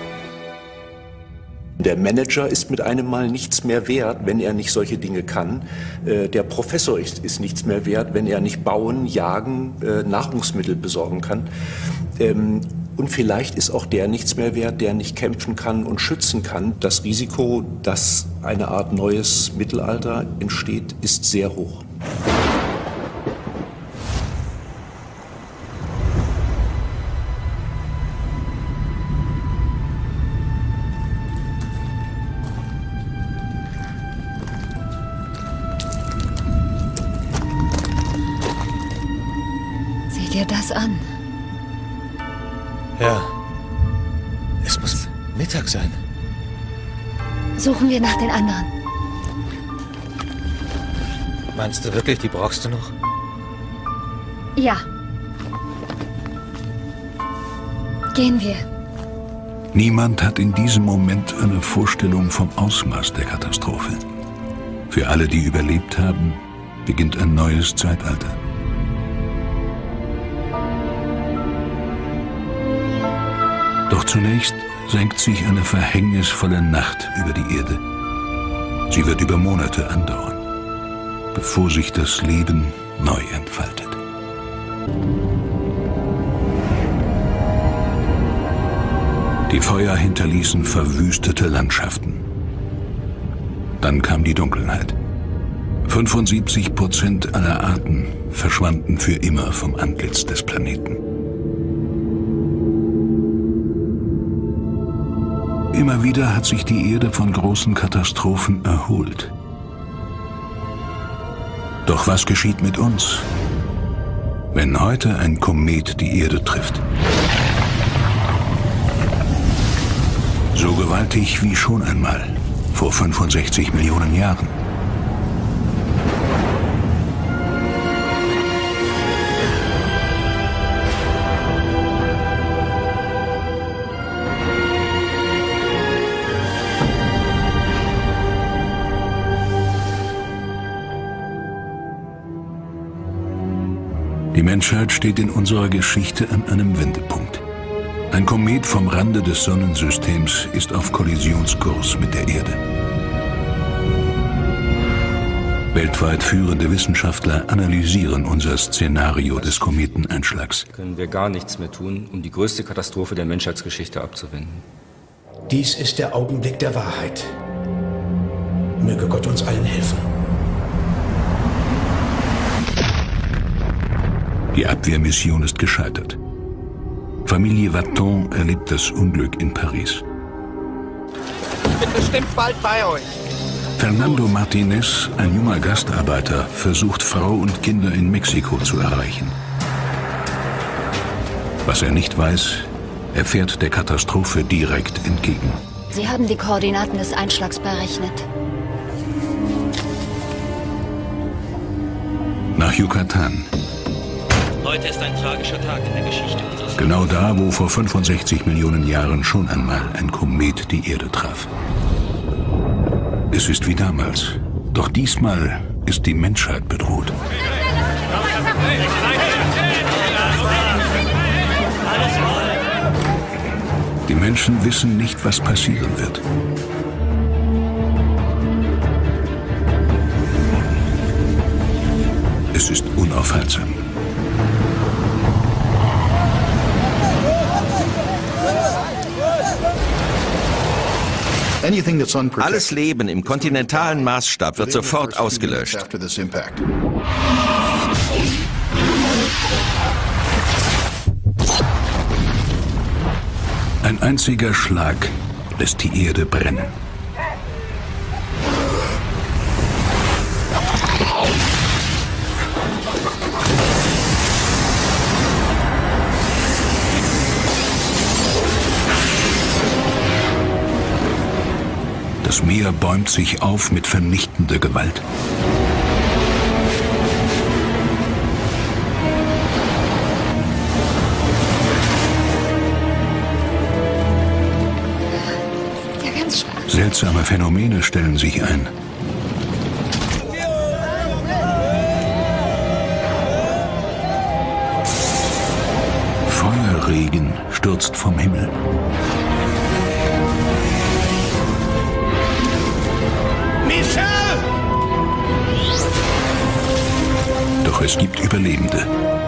Der Manager ist mit einem Mal nichts mehr wert, wenn er nicht solche Dinge kann. Der Professor ist, ist nichts mehr wert, wenn er nicht bauen, jagen, Nahrungsmittel besorgen kann. Und vielleicht ist auch der nichts mehr wert, der nicht kämpfen kann und schützen kann. Das Risiko, dass eine Art neues Mittelalter entsteht, ist sehr hoch. Sieh dir das an. Ja. Es muss Mittag sein. Suchen wir nach den anderen. Meinst du wirklich, die brauchst du noch? Ja. Gehen wir. Niemand hat in diesem Moment eine Vorstellung vom Ausmaß der Katastrophe. Für alle, die überlebt haben, beginnt ein neues Zeitalter. Doch zunächst senkt sich eine verhängnisvolle Nacht über die Erde. Sie wird über Monate andauern, bevor sich das Leben neu entfaltet. Die Feuer hinterließen verwüstete Landschaften. Dann kam die Dunkelheit. fünfundsiebzig Prozent aller Arten verschwanden für immer vom Antlitz des Planeten. Immer wieder hat sich die Erde von großen Katastrophen erholt. Doch was geschieht mit uns, wenn heute ein Komet die Erde trifft? So gewaltig wie schon einmal, vor fünfundsechzig Millionen Jahren. Die Menschheit steht in unserer Geschichte an einem Wendepunkt. Ein Komet vom Rande des Sonnensystems ist auf Kollisionskurs mit der Erde. Weltweit führende Wissenschaftler analysieren unser Szenario des Kometeneinschlags. Können wir gar nichts mehr tun, um die größte Katastrophe der Menschheitsgeschichte abzuwenden. Dies ist der Augenblick der Wahrheit. Möge Gott uns allen helfen. Die Abwehrmission ist gescheitert. Familie Watton erlebt das Unglück in Paris. Ich bin bestimmt bald bei euch. Fernando Martinez, ein junger Gastarbeiter, versucht Frau und Kinder in Mexiko zu erreichen. Was er nicht weiß, er fährt der Katastrophe direkt entgegen. Sie haben die Koordinaten des Einschlags berechnet. Nach Yucatan. Heute ist ein tragischer Tag in der Geschichte unseres Landes. Genau da, wo vor fünfundsechzig Millionen Jahren schon einmal ein Komet die Erde traf. Es ist wie damals, doch diesmal ist die Menschheit bedroht. Die Menschen wissen nicht, was passieren wird. Es ist unaufhaltsam. Alles Leben im kontinentalen Maßstab wird sofort ausgelöscht. Ein einziger Schlag lässt die Erde brennen. Das Meer bäumt sich auf mit vernichtender Gewalt. Ja, ganz schwach. Seltsame Phänomene stellen sich ein. Feuerregen stürzt vom Himmel. Doch es gibt Überlebende.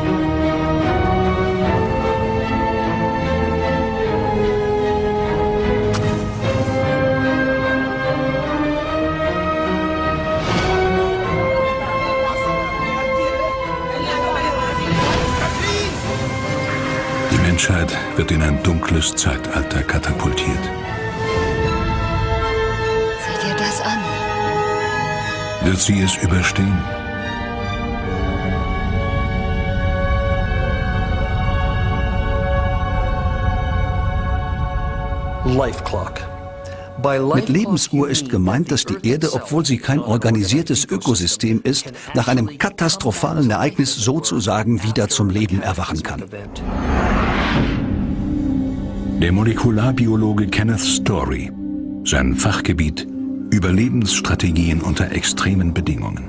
Die Menschheit wird in ein dunkles Zeitalter katapultiert. Sieh dir das an. Wird sie es überstehen? Mit Lebensuhr ist gemeint, dass die Erde, obwohl sie kein organisiertes Ökosystem ist, nach einem katastrophalen Ereignis sozusagen wieder zum Leben erwachen kann. Der Molekularbiologe Kenneth Story. Sein Fachgebiet: Überlebensstrategien unter extremen Bedingungen.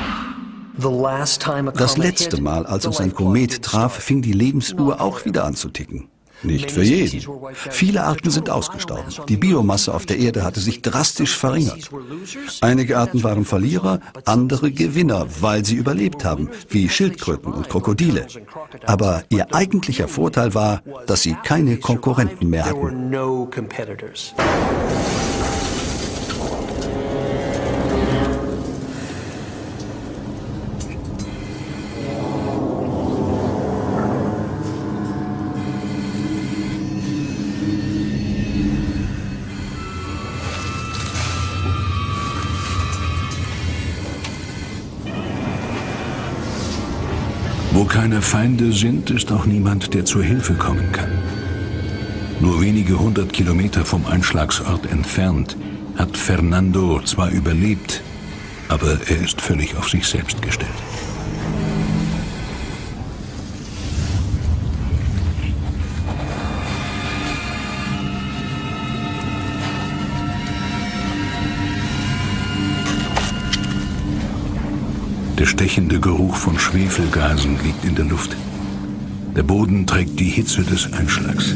Das letzte Mal, als uns ein Komet traf, fing die Lebensuhr auch wieder an zu ticken. Nicht für jeden. Viele Arten sind ausgestorben. Die Biomasse auf der Erde hatte sich drastisch verringert. Einige Arten waren Verlierer, andere Gewinner, weil sie überlebt haben, wie Schildkröten und Krokodile. Aber ihr eigentlicher Vorteil war, dass sie keine Konkurrenten mehr hatten. Wo keine Feinde sind, ist auch niemand, der zur Hilfe kommen kann. Nur wenige hundert Kilometer vom Einschlagsort entfernt hat Fernando zwar überlebt, aber er ist völlig auf sich selbst gestellt. Der stechende Geruch von Schwefelgasen liegt in der Luft. Der Boden trägt die Hitze des Einschlags.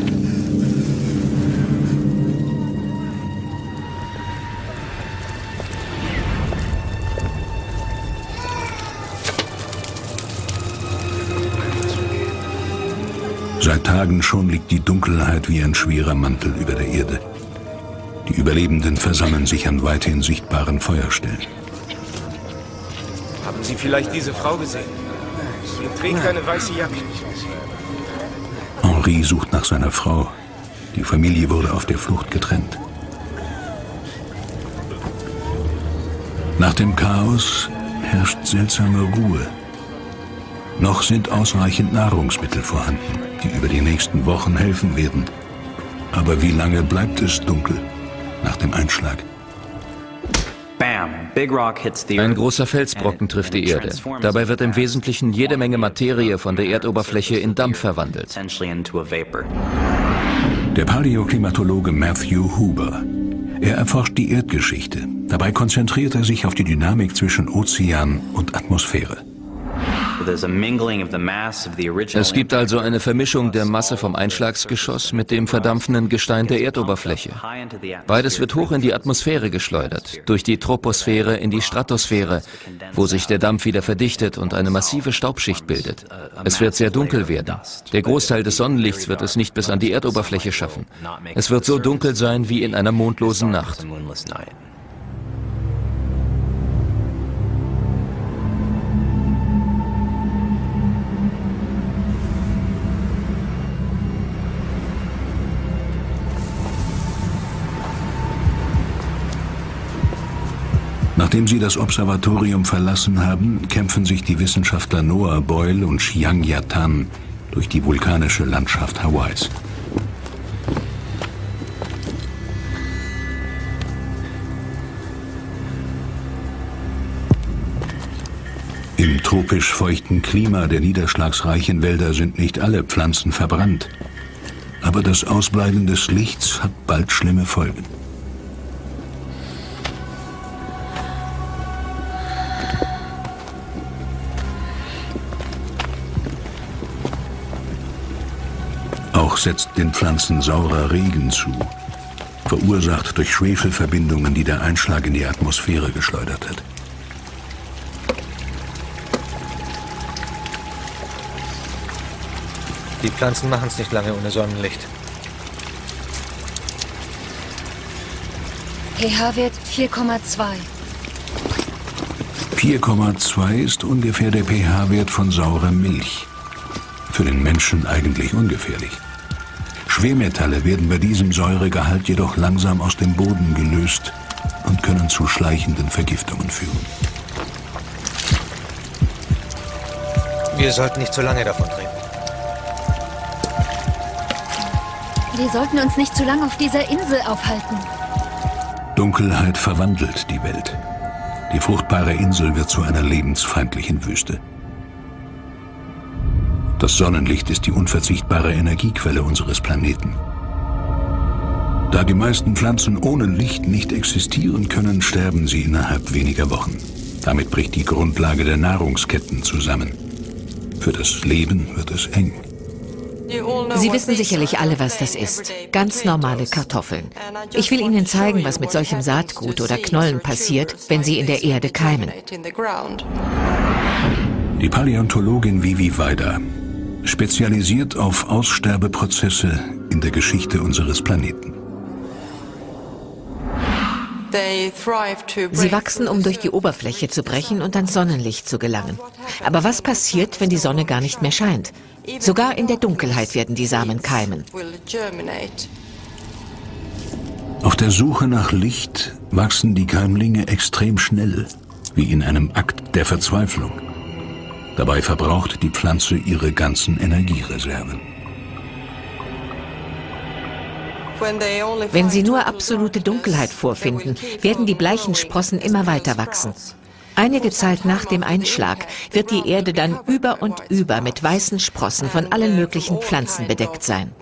Seit Tagen schon liegt die Dunkelheit wie ein schwerer Mantel über der Erde. Die Überlebenden versammeln sich an weithin sichtbaren Feuerstellen. Haben Sie vielleicht diese Frau gesehen? Sie trägt eine weiße Jacke. Henri sucht nach seiner Frau. Die Familie wurde auf der Flucht getrennt. Nach dem Chaos herrscht seltsame Ruhe. Noch sind ausreichend Nahrungsmittel vorhanden, die über die nächsten Wochen helfen werden. Aber wie lange bleibt es dunkel nach dem Einschlag? Ein großer Felsbrocken trifft die Erde. Dabei wird im Wesentlichen jede Menge Materie von der Erdoberfläche in Dampf verwandelt. Der Paläoklimatologe Matthew Huber. Er erforscht die Erdgeschichte. Dabei konzentriert er sich auf die Dynamik zwischen Ozean und Atmosphäre. Es gibt also eine Vermischung der Masse vom Einschlagsgeschoss mit dem verdampfenden Gestein der Erdoberfläche. Beides wird hoch in die Atmosphäre geschleudert, durch die Troposphäre in die Stratosphäre, wo sich der Dampf wieder verdichtet und eine massive Staubschicht bildet. Es wird sehr dunkel werden. Der Großteil des Sonnenlichts wird es nicht bis an die Erdoberfläche schaffen. Es wird so dunkel sein wie in einer mondlosen Nacht. Nachdem sie das Observatorium verlassen haben, kämpfen sich die Wissenschaftler Noah Boyle und Xiang Yatan durch die vulkanische Landschaft Hawaiis. Im tropisch feuchten Klima der niederschlagsreichen Wälder sind nicht alle Pflanzen verbrannt. Aber das Ausbleiben des Lichts hat bald schlimme Folgen. Auch setzt den Pflanzen saurer Regen zu, verursacht durch Schwefelverbindungen, die der Einschlag in die Atmosphäre geschleudert hat. Die Pflanzen machen es nicht lange ohne Sonnenlicht. pH-Wert vier Komma zwei. vier Komma zwei ist ungefähr der pH-Wert von saurer Milch. Für den Menschen eigentlich ungefährlich. Schwermetalle werden bei diesem Säuregehalt jedoch langsam aus dem Boden gelöst und können zu schleichenden Vergiftungen führen. Wir sollten nicht zu lange davon reden. Wir sollten uns nicht zu lange auf dieser Insel aufhalten. Dunkelheit verwandelt die Welt. Die fruchtbare Insel wird zu einer lebensfeindlichen Wüste. Das Sonnenlicht ist die unverzichtbare Energiequelle unseres Planeten. Da die meisten Pflanzen ohne Licht nicht existieren können, sterben sie innerhalb weniger Wochen. Damit bricht die Grundlage der Nahrungsketten zusammen. Für das Leben wird es eng. Sie wissen sicherlich alle, was das ist. Ganz normale Kartoffeln. Ich will Ihnen zeigen, was mit solchem Saatgut oder Knollen passiert, wenn sie in der Erde keimen. Die Paläontologin Vivi Weider, spezialisiert auf Aussterbeprozesse in der Geschichte unseres Planeten. Sie wachsen, um durch die Oberfläche zu brechen und ans Sonnenlicht zu gelangen. Aber was passiert, wenn die Sonne gar nicht mehr scheint? Sogar in der Dunkelheit werden die Samen keimen. Auf der Suche nach Licht wachsen die Keimlinge extrem schnell, wie in einem Akt der Verzweiflung. Dabei verbraucht die Pflanze ihre ganzen Energiereserven. Wenn sie nur absolute Dunkelheit vorfinden, werden die bleichen Sprossen immer weiter wachsen. Einige Zeit nach dem Einschlag wird die Erde dann über und über mit weißen Sprossen von allen möglichen Pflanzen bedeckt sein.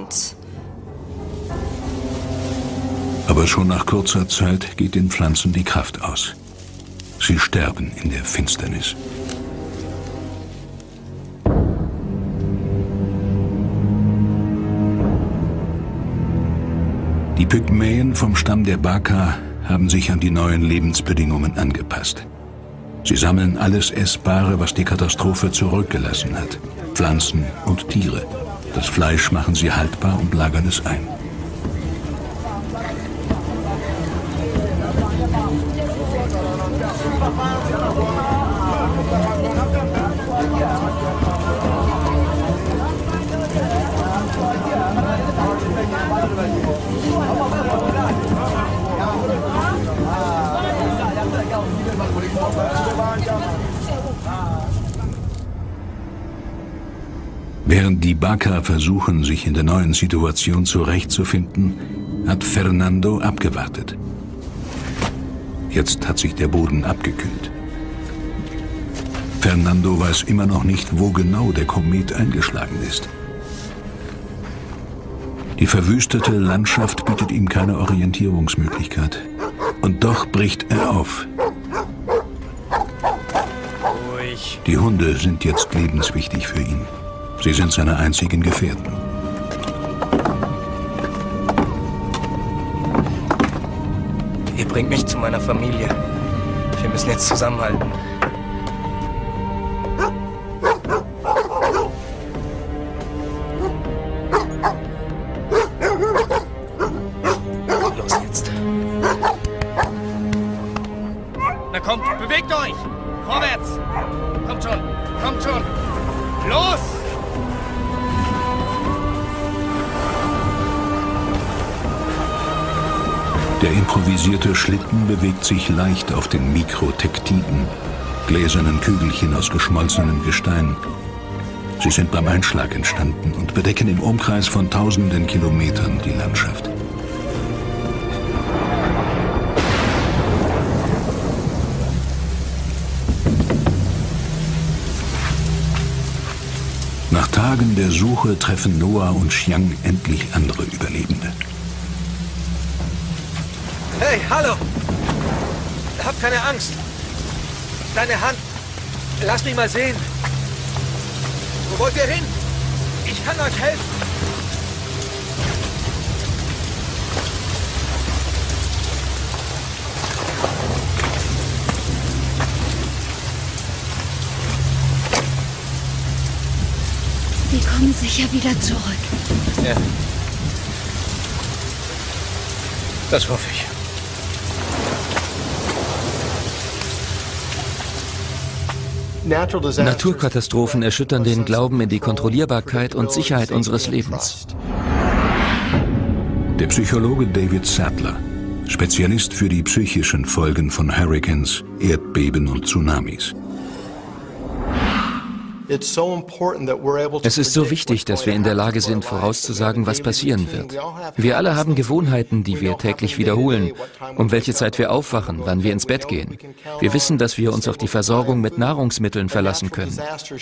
Aber schon nach kurzer Zeit geht den Pflanzen die Kraft aus. Sie sterben in der Finsternis. Die Pygmäen vom Stamm der Baka haben sich an die neuen Lebensbedingungen angepasst. Sie sammeln alles Essbare, was die Katastrophe zurückgelassen hat. Pflanzen und Tiere. Das Fleisch machen sie haltbar und lagern es ein. Während die Baka versuchen, sich in der neuen Situation zurechtzufinden, hat Fernando abgewartet. Jetzt hat sich der Boden abgekühlt. Fernando weiß immer noch nicht, wo genau der Komet eingeschlagen ist. Die verwüstete Landschaft bietet ihm keine Orientierungsmöglichkeit. Und doch bricht er auf. Die Hunde sind jetzt lebenswichtig für ihn. Sie sind seine einzigen Gefährten. Ihr bringt mich zu meiner Familie. Wir müssen jetzt zusammenhalten. Los jetzt. Na kommt, bewegt euch! Vorwärts! Kommt schon, kommt schon! Los! Der improvisierte Schlitten bewegt sich leicht auf den Mikrotektiden, gläsernen Kügelchen aus geschmolzenem Gestein. Sie sind beim Einschlag entstanden und bedecken im Umkreis von tausenden Kilometern die Landschaft. Nach Tagen der Suche treffen Noah und Chiang endlich andere Überlebende. Hey, hallo! Hab keine Angst! Deine Hand! Lass mich mal sehen! Wo wollt ihr hin? Ich kann euch helfen! Wir kommen sicher wieder zurück. Ja. Das hoffe ich. Naturkatastrophen erschüttern den Glauben in die Kontrollierbarkeit und Sicherheit unseres Lebens. Der Psychologe David Sadler, Spezialist für die psychischen Folgen von Hurrikans, Erdbeben und Tsunamis. Es ist so wichtig, dass wir in der Lage sind, vorauszusagen, was passieren wird. Wir alle haben Gewohnheiten, die wir täglich wiederholen, um welche Zeit wir aufwachen, wann wir ins Bett gehen. Wir wissen, dass wir uns auf die Versorgung mit Nahrungsmitteln verlassen können.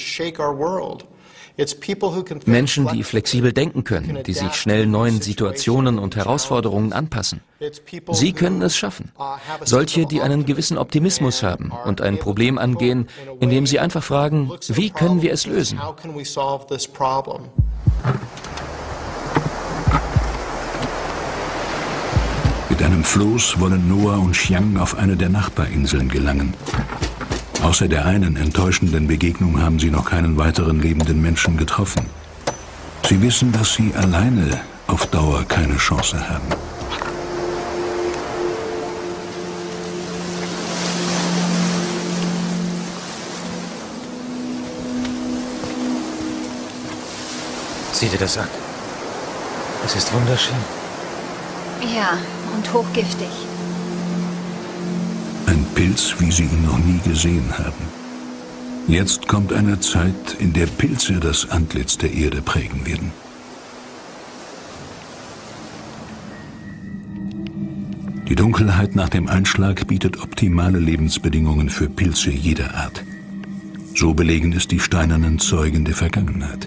Menschen, die flexibel denken können, die sich schnell neuen Situationen und Herausforderungen anpassen. Sie können es schaffen. Solche, die einen gewissen Optimismus haben und ein Problem angehen, indem sie einfach fragen, wie können wir es lösen? Mit einem Floß wollen Noah und Chiang auf eine der Nachbarinseln gelangen. Außer der einen enttäuschenden Begegnung haben sie noch keinen weiteren lebenden Menschen getroffen. Sie wissen, dass sie alleine auf Dauer keine Chance haben. Sieh dir das an. Es ist wunderschön. Ja, und hochgiftig. Ein Pilz, wie Sie ihn noch nie gesehen haben. Jetzt kommt eine Zeit, in der Pilze das Antlitz der Erde prägen werden. Die Dunkelheit nach dem Einschlag bietet optimale Lebensbedingungen für Pilze jeder Art. So belegen es die steinernen Zeugen der Vergangenheit.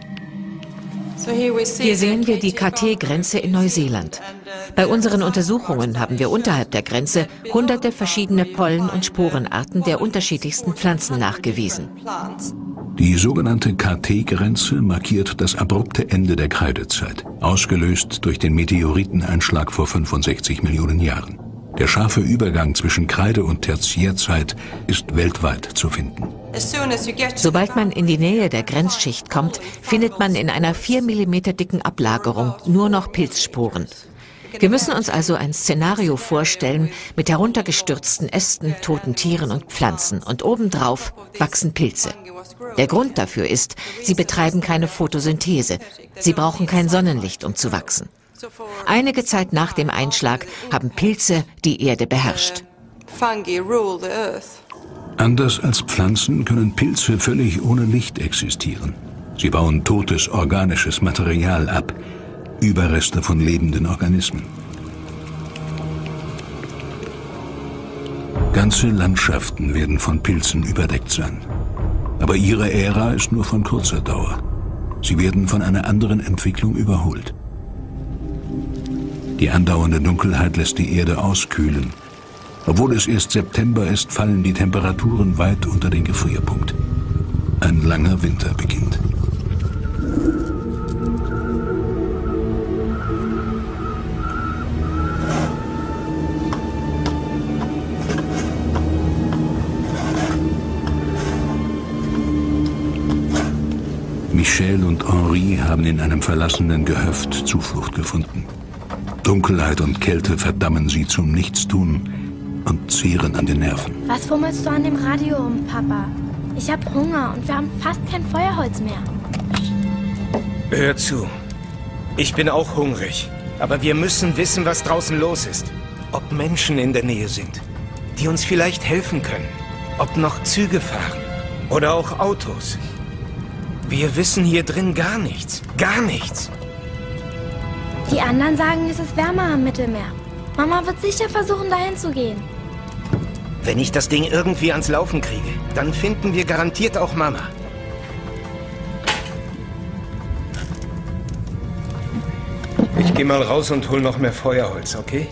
Hier sehen wir die K T-Grenze in Neuseeland. Bei unseren Untersuchungen haben wir unterhalb der Grenze hunderte verschiedene Pollen- und Sporenarten der unterschiedlichsten Pflanzen nachgewiesen. Die sogenannte K T-Grenze markiert das abrupte Ende der Kreidezeit, ausgelöst durch den Meteoriteneinschlag vor fünfundsechzig Millionen Jahren. Der scharfe Übergang zwischen Kreide- und Tertiärzeit ist weltweit zu finden. Sobald man in die Nähe der Grenzschicht kommt, findet man in einer vier Millimeter dicken Ablagerung nur noch Pilzsporen. Wir müssen uns also ein Szenario vorstellen mit heruntergestürzten Ästen, toten Tieren und Pflanzen und obendrauf wachsen Pilze. Der Grund dafür ist, sie betreiben keine Photosynthese. Sie brauchen kein Sonnenlicht, um zu wachsen. Einige Zeit nach dem Einschlag haben Pilze die Erde beherrscht. Anders als Pflanzen können Pilze völlig ohne Licht existieren. Sie bauen totes organisches Material ab, Überreste von lebenden Organismen. Ganze Landschaften werden von Pilzen überdeckt sein. Aber ihre Ära ist nur von kurzer Dauer. Sie werden von einer anderen Entwicklung überholt. Die andauernde Dunkelheit lässt die Erde auskühlen. Obwohl es erst September ist, fallen die Temperaturen weit unter den Gefrierpunkt. Ein langer Winter beginnt. Michel und Henri haben in einem verlassenen Gehöft Zuflucht gefunden. Dunkelheit und Kälte verdammen sie zum Nichtstun und zehren an den Nerven. Was fummelst du an dem Radio rum, Papa? Ich hab Hunger und wir haben fast kein Feuerholz mehr. Hör zu. Ich bin auch hungrig. Aber wir müssen wissen, was draußen los ist. ob Menschen in der Nähe sind, die uns vielleicht helfen können. Ob noch Züge fahren oder auch Autos. Wir wissen hier drin gar nichts. Gar nichts. Die anderen sagen, es ist wärmer am Mittelmeer. Mama wird sicher versuchen, dahin zu gehen. Wenn ich das Ding irgendwie ans Laufen kriege, dann finden wir garantiert auch Mama. Ich gehe mal raus und hol noch mehr Feuerholz, okay?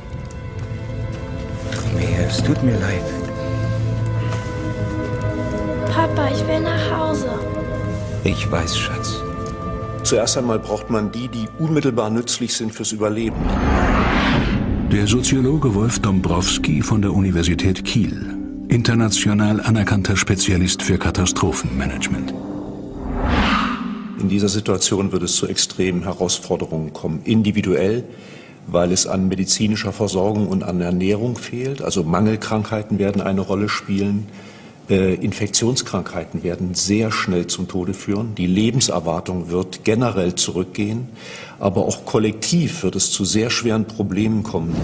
Romeo, es tut mir leid. Papa, ich will nach Hause. Ich weiß, Schatz. Zuerst einmal braucht man die, die unmittelbar nützlich sind fürs Überleben. Der Soziologe Wolf Dombrowski von der Universität Kiel, international anerkannter Spezialist für Katastrophenmanagement. In dieser Situation wird es zu extremen Herausforderungen kommen, individuell, weil es an medizinischer Versorgung und an Ernährung fehlt. Also Mangelkrankheiten werden eine Rolle spielen. Äh, Infektionskrankheiten werden sehr schnell zum Tode führen. Die Lebenserwartung wird generell zurückgehen, aber auch kollektiv wird es zu sehr schweren Problemen kommen.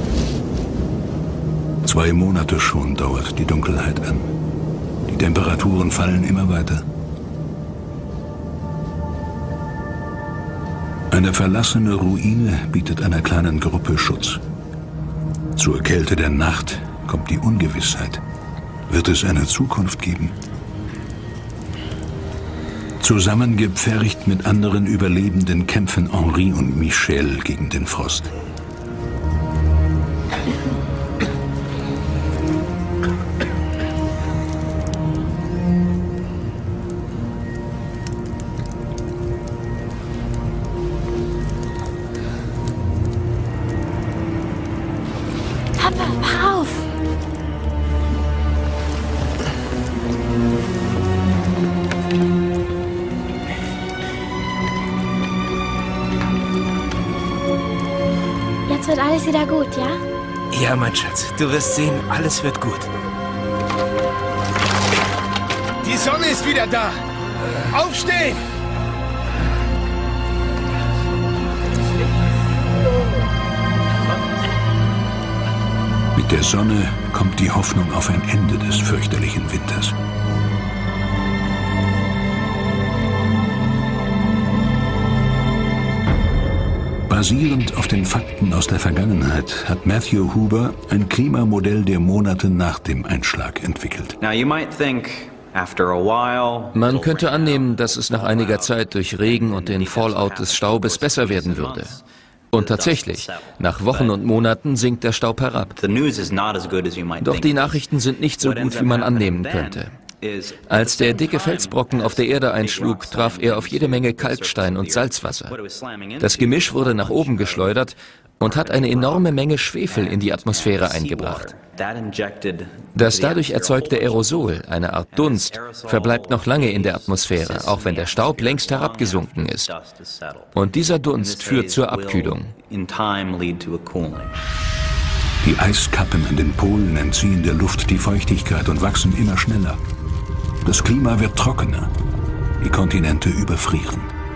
Zwei Monate schon dauert die Dunkelheit an. Die Temperaturen fallen immer weiter. Eine verlassene Ruine bietet einer kleinen Gruppe Schutz. Zur Kälte der Nacht kommt die Ungewissheit. Wird es eine Zukunft geben? Zusammengepfercht mit anderen Überlebenden kämpfen Henri und Michel gegen den Frost. Papa, hör auf! Jetzt wird alles wieder gut, ja? Ja, mein Schatz, du wirst sehen, alles wird gut. Die Sonne ist wieder da. Aufstehen! Mit der Sonne kommt die Hoffnung auf ein Ende des fürchterlichen Winters. Basierend auf den Fakten aus der Vergangenheit hat Matthew Huber ein Klimamodell der Monate nach dem Einschlag entwickelt. Man könnte annehmen, dass es nach einiger Zeit durch Regen und den Fallout des Staubes besser werden würde. Und tatsächlich, nach Wochen und Monaten sinkt der Staub herab. Doch die Nachrichten sind nicht so gut, wie man annehmen könnte. Als der dicke Felsbrocken auf der Erde einschlug, traf er auf jede Menge Kalkstein und Salzwasser. Das Gemisch wurde nach oben geschleudert und hat eine enorme Menge Schwefel in die Atmosphäre eingebracht. Das dadurch erzeugte Aerosol, eine Art Dunst, verbleibt noch lange in der Atmosphäre, auch wenn der Staub längst herabgesunken ist. Und dieser Dunst führt zur Abkühlung. Die Eiskappen an den Polen entziehen der Luft die Feuchtigkeit und wachsen immer schneller. Das Klima wird trockener. Die Kontinente überfrieren.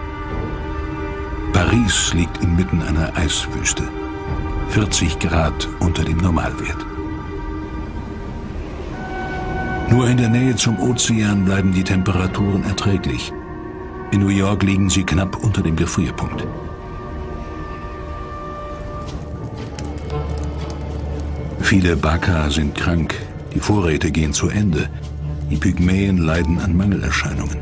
Paris liegt inmitten einer Eiswüste. vierzig Grad unter dem Normalwert. Nur in der Nähe zum Ozean bleiben die Temperaturen erträglich. In New York liegen sie knapp unter dem Gefrierpunkt. Viele Baka sind krank, die Vorräte gehen zu Ende. Die Pygmäen leiden an Mangelerscheinungen.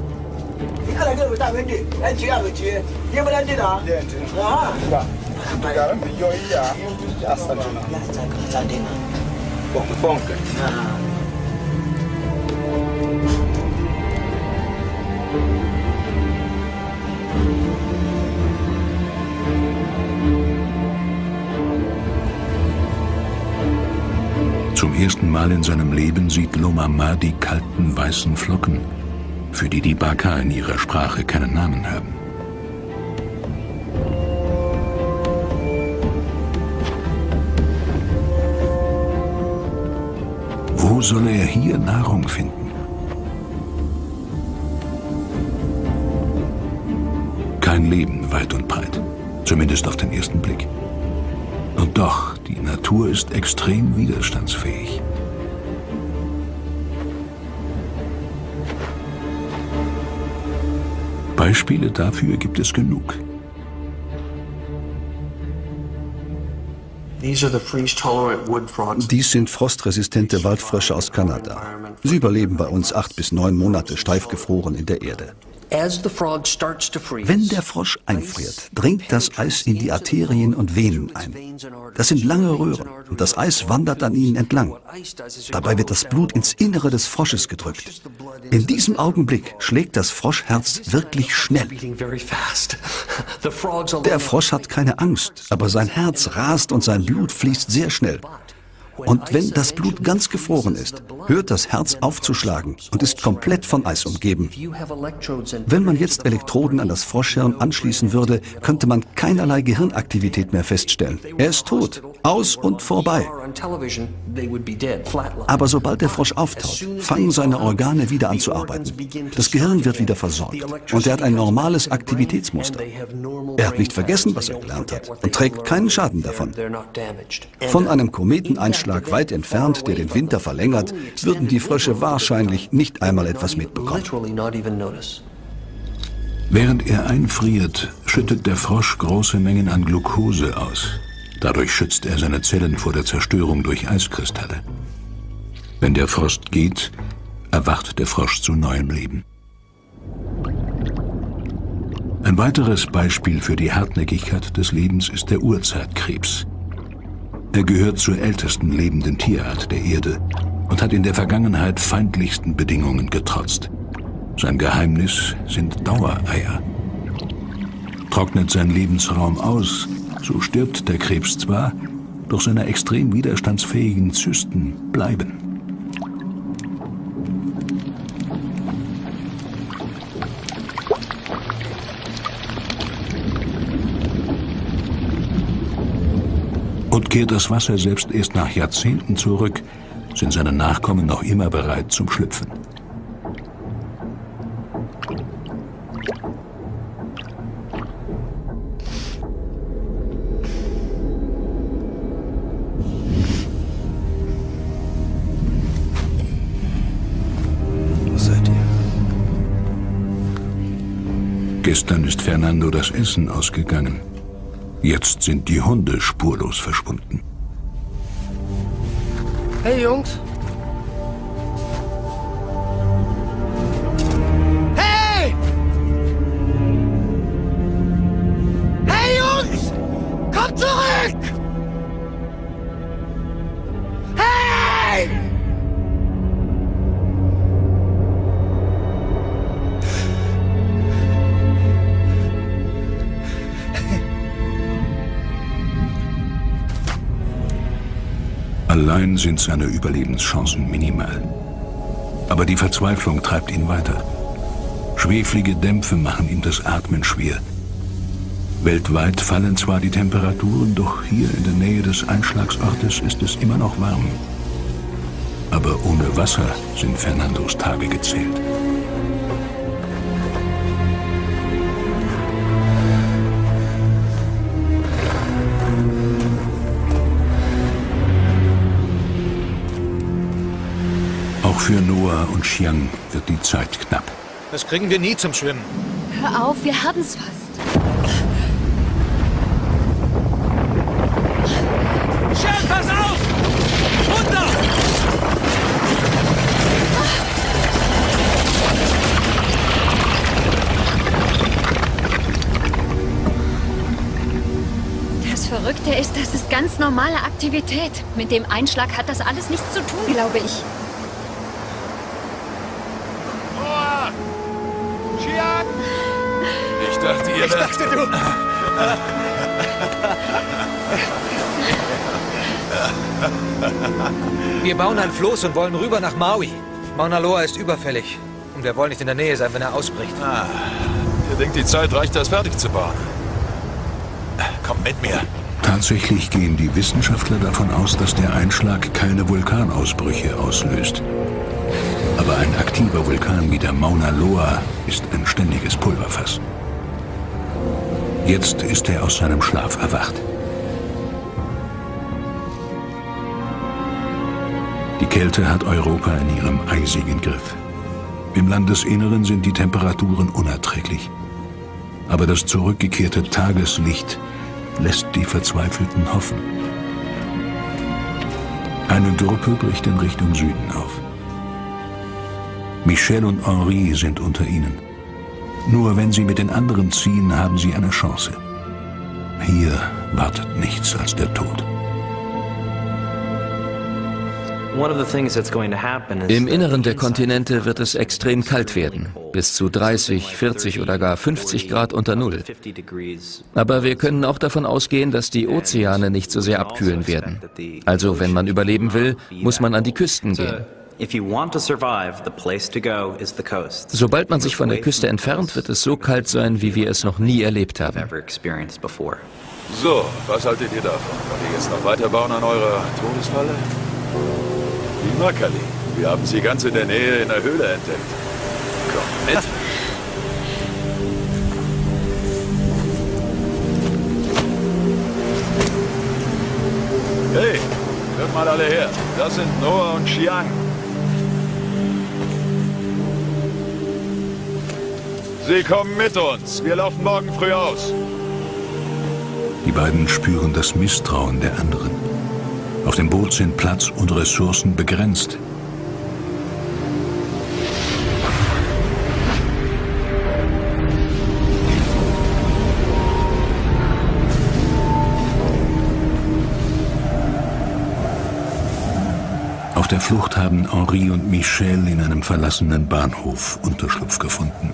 Zum ersten Mal in seinem Leben sieht Lomama die kalten weißen Flocken, für die die Baka in ihrer Sprache keinen Namen haben. Wo soll er hier Nahrung finden? Kein Leben weit und breit, zumindest auf den ersten Blick. Und doch, die Natur ist extrem widerstandsfähig. Beispiele dafür gibt es genug. Dies sind frostresistente Waldfrösche aus Kanada. Sie überleben bei uns acht bis neun Monate steif gefroren in der Erde. Wenn der Frosch einfriert, dringt das Eis in die Arterien und Venen ein. Das sind lange Röhren und das Eis wandert an ihnen entlang. Dabei wird das Blut ins Innere des Frosches gedrückt. In diesem Augenblick schlägt das Froschherz wirklich schnell. Der Frosch hat keine Angst, aber sein Herz rast und sein Blut fließt sehr schnell. Und wenn das Blut ganz gefroren ist, hört das Herz auf zu schlagen und ist komplett von Eis umgeben. Wenn man jetzt Elektroden an das Froschhirn anschließen würde, könnte man keinerlei Gehirnaktivität mehr feststellen. Er ist tot, aus und vorbei. Aber sobald der Frosch auftaucht, fangen seine Organe wieder an zu arbeiten. Das Gehirn wird wieder versorgt und er hat ein normales Aktivitätsmuster. Er hat nicht vergessen, was er gelernt hat und trägt keinen Schaden davon. Von einem Kometeneinschlag weit entfernt, der den Winter verlängert, würden die Frösche wahrscheinlich nicht einmal etwas mitbekommen. Während er einfriert, schüttet der Frosch große Mengen an Glucose aus. Dadurch schützt er seine Zellen vor der Zerstörung durch Eiskristalle. Wenn der Frost geht, erwacht der Frosch zu neuem Leben. Ein weiteres Beispiel für die Hartnäckigkeit des Lebens ist der Urzeitkrebs. Er gehört zur ältesten lebenden Tierart der Erde und hat in der Vergangenheit feindlichsten Bedingungen getrotzt. Sein Geheimnis sind Dauereier. Trocknet sein Lebensraum aus, so stirbt der Krebs zwar, doch seine extrem widerstandsfähigen Zysten bleiben. Und kehrt das Wasser selbst erst nach Jahrzehnten zurück, sind seine Nachkommen noch immer bereit zum Schlüpfen. Wo seid ihr? Gestern ist Fernando das Essen ausgegangen. Jetzt sind die Hunde spurlos verschwunden. Hey, Jungs. Hey! Hey, Jungs! Kommt zurück! Hey! Allein sind seine Überlebenschancen minimal. Aber die Verzweiflung treibt ihn weiter. Schweflige Dämpfe machen ihm das Atmen schwer. Weltweit fallen zwar die Temperaturen, doch hier in der Nähe des Einschlagsortes ist es immer noch warm. Aber ohne Wasser sind Fernandos Tage gezählt. Auch für Noah und Chiang wird die Zeit knapp. Das kriegen wir nie zum Schwimmen. Hör auf, wir haben's fast. Chef, pass auf! Runter! Das Verrückte ist, das ist ganz normale Aktivität. Mit dem Einschlag hat das alles nichts zu tun, glaube ich. Ich dachte, ihr Ich dachte, du... Wir bauen ein Floß und wollen rüber nach Maui. Mauna Loa ist überfällig. Und wir wollen nicht in der Nähe sein, wenn er ausbricht. Ah, ihr denkt, die Zeit reicht, das fertig zu bauen. Kommt mit mir. Tatsächlich gehen die Wissenschaftler davon aus, dass der Einschlag keine Vulkanausbrüche auslöst. Aber ein aktiver Vulkan wie der Mauna Loa ist ein ständiges Pulverfass. Jetzt ist er aus seinem Schlaf erwacht. Die Kälte hat Europa in ihrem eisigen Griff. Im Landesinneren sind die Temperaturen unerträglich. Aber das zurückgekehrte Tageslicht lässt die Verzweifelten hoffen. Eine Gruppe bricht in Richtung Süden auf. Michel und Henri sind unter ihnen. Nur wenn sie mit den anderen ziehen, haben sie eine Chance. Hier wartet nichts als der Tod. Im Inneren der Kontinente wird es extrem kalt werden, bis zu dreißig, vierzig oder gar fünfzig Grad unter Null. Aber wir können auch davon ausgehen, dass die Ozeane nicht so sehr abkühlen werden. Also wenn man überleben will, muss man an die Küsten gehen. Sobald man sich von der Küste entfernt, wird es so kalt sein, wie wir es noch nie erlebt haben. So, was haltet ihr davon? Wollt ihr jetzt noch weiterbauen an eurer Todesfalle? Die Makali. Wir haben sie ganz in der Nähe in der Höhle entdeckt. Kommt mit. Hey, hört mal alle her. Das sind Noah und Xiang. Sie kommen mit uns. Wir laufen morgen früh aus. Die beiden spüren das Misstrauen der anderen. Auf dem Boot sind Platz und Ressourcen begrenzt. Auf der Flucht haben Henri und Michel in einem verlassenen Bahnhof Unterschlupf gefunden.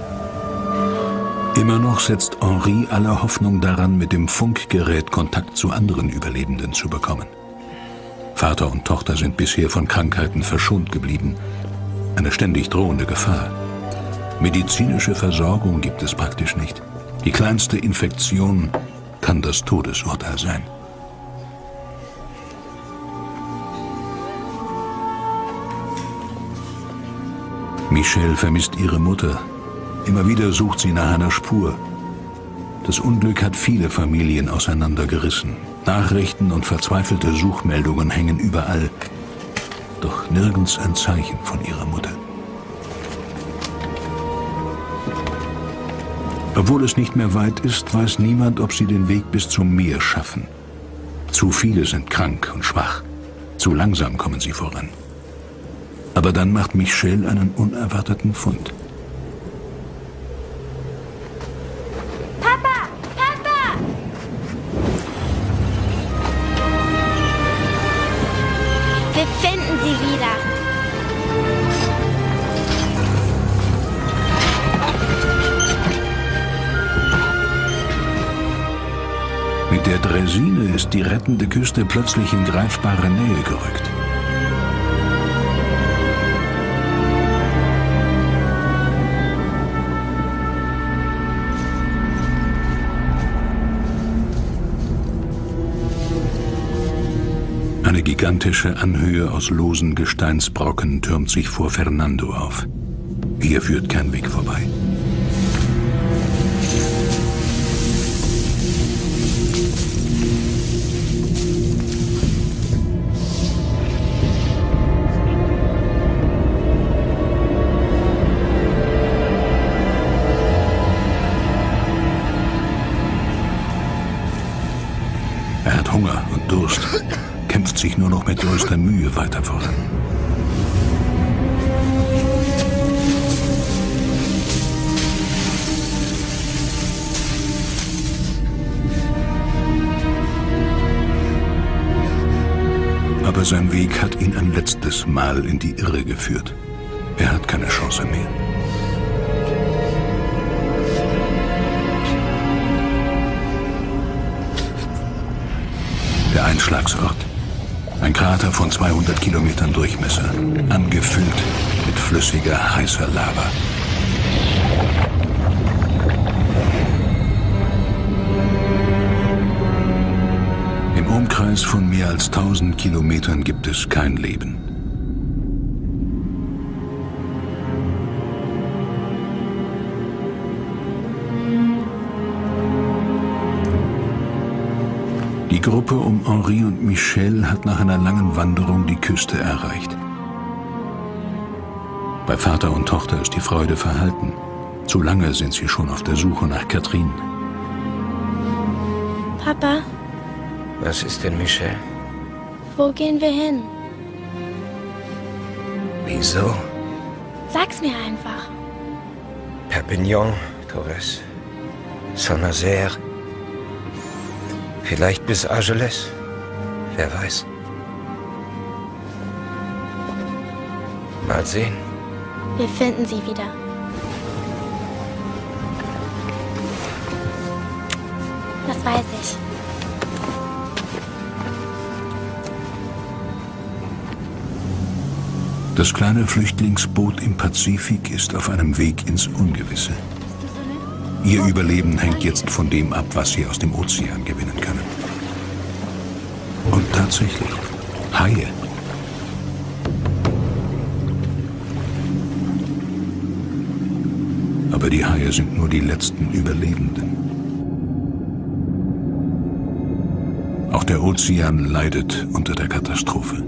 Immer noch setzt Henri alle Hoffnung daran, mit dem Funkgerät Kontakt zu anderen Überlebenden zu bekommen. Vater und Tochter sind bisher von Krankheiten verschont geblieben. Eine ständig drohende Gefahr. Medizinische Versorgung gibt es praktisch nicht. Die kleinste Infektion kann das Todesurteil sein. Michel vermisst ihre Mutter. Immer wieder sucht sie nach einer Spur. Das Unglück hat viele Familien auseinandergerissen. Nachrichten und verzweifelte Suchmeldungen hängen überall. Doch nirgends ein Zeichen von ihrer Mutter. Obwohl es nicht mehr weit ist, weiß niemand, ob sie den Weg bis zum Meer schaffen. Zu viele sind krank und schwach. Zu langsam kommen sie voran. Aber dann macht Michel einen unerwarteten Fund. Mit der Draisine ist die rettende Küste plötzlich in greifbare Nähe gerückt. Eine gigantische Anhöhe aus losen Gesteinsbrocken türmt sich vor Fernando auf. Hier führt kein Weg vorbei. Er hat Hunger und Durst, kämpft sich nur noch mit größter Mühe weiter voran. Aber sein Weg hat ihn ein letztes Mal in die Irre geführt. Er hat keine Chance mehr. Der Einschlagsort. Ein Krater von zweihundert Kilometern Durchmesser, angefüllt mit flüssiger, heißer Lava. Im Umkreis von mehr als tausend Kilometern gibt es kein Leben. Die Gruppe um Henri und Michel hat nach einer langen Wanderung die Küste erreicht. Bei Vater und Tochter ist die Freude verhalten. Zu lange sind sie schon auf der Suche nach Catherine. Papa? Was ist denn, Michel? Wo gehen wir hin? Wieso? Sag's mir einfach. Perpignan, Torres, Saint-Nazaire, vielleicht bis Argelès, wer weiß. Mal sehen. Wir finden sie wieder. Das weiß ich. Das kleine Flüchtlingsboot im Pazifik ist auf einem Weg ins Ungewisse. Ihr Überleben hängt jetzt von dem ab, was sie aus dem Ozean gewinnen können. Und tatsächlich, Haie. Aber die Haie sind nur die letzten Überlebenden. Auch der Ozean leidet unter der Katastrophe.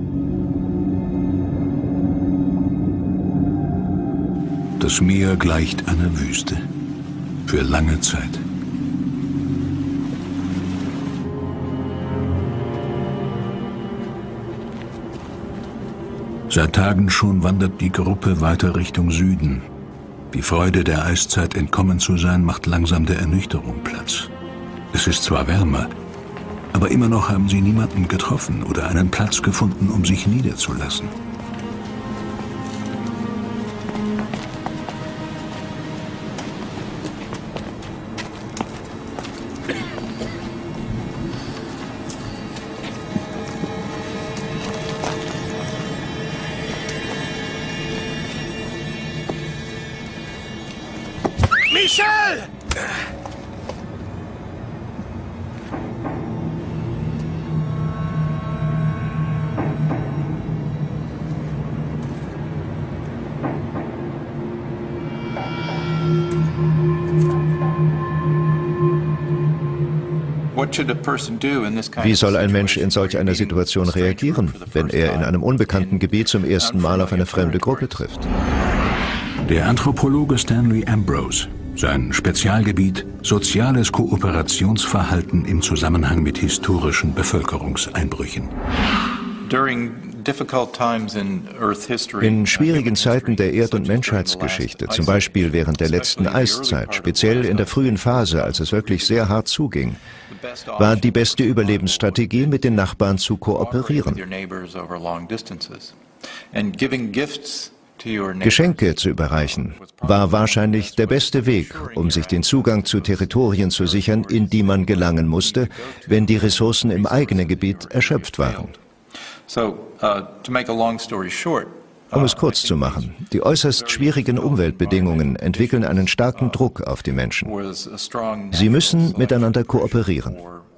Das Meer gleicht einer Wüste. Für lange Zeit. Seit Tagen schon wandert die Gruppe weiter Richtung Süden. Die Freude der Eiszeit entkommen zu sein, macht langsam der Ernüchterung Platz. Es ist zwar wärmer, aber immer noch haben sie niemanden getroffen oder einen Platz gefunden, um sich niederzulassen. Michel! Wie soll ein Mensch in solch einer Situation reagieren, wenn er in einem unbekannten Gebiet zum ersten Mal auf eine fremde Gruppe trifft? Der Anthropologe Stanley Ambrose, sein Spezialgebiet soziales Kooperationsverhalten im Zusammenhang mit historischen Bevölkerungseinbrüchen. In schwierigen Zeiten der Erd- und Menschheitsgeschichte, zum Beispiel während der letzten Eiszeit, speziell in der frühen Phase, als es wirklich sehr hart zuging, war die beste Überlebensstrategie, mit den Nachbarn zu kooperieren. Geschenke zu überreichen, war wahrscheinlich der beste Weg, um sich den Zugang zu Territorien zu sichern, in die man gelangen musste, wenn die Ressourcen im eigenen Gebiet erschöpft waren. Um es kurz zu machen, die äußerst schwierigen Umweltbedingungen entwickeln einen starken Druck auf die Menschen. Sie müssen miteinander kooperieren.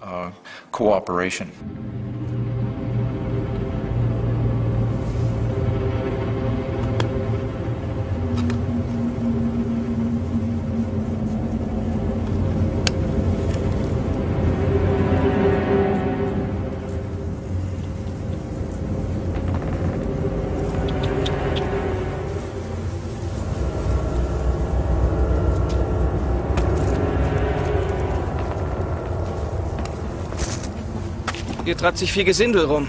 Hier treibt sich viel Gesindel rum.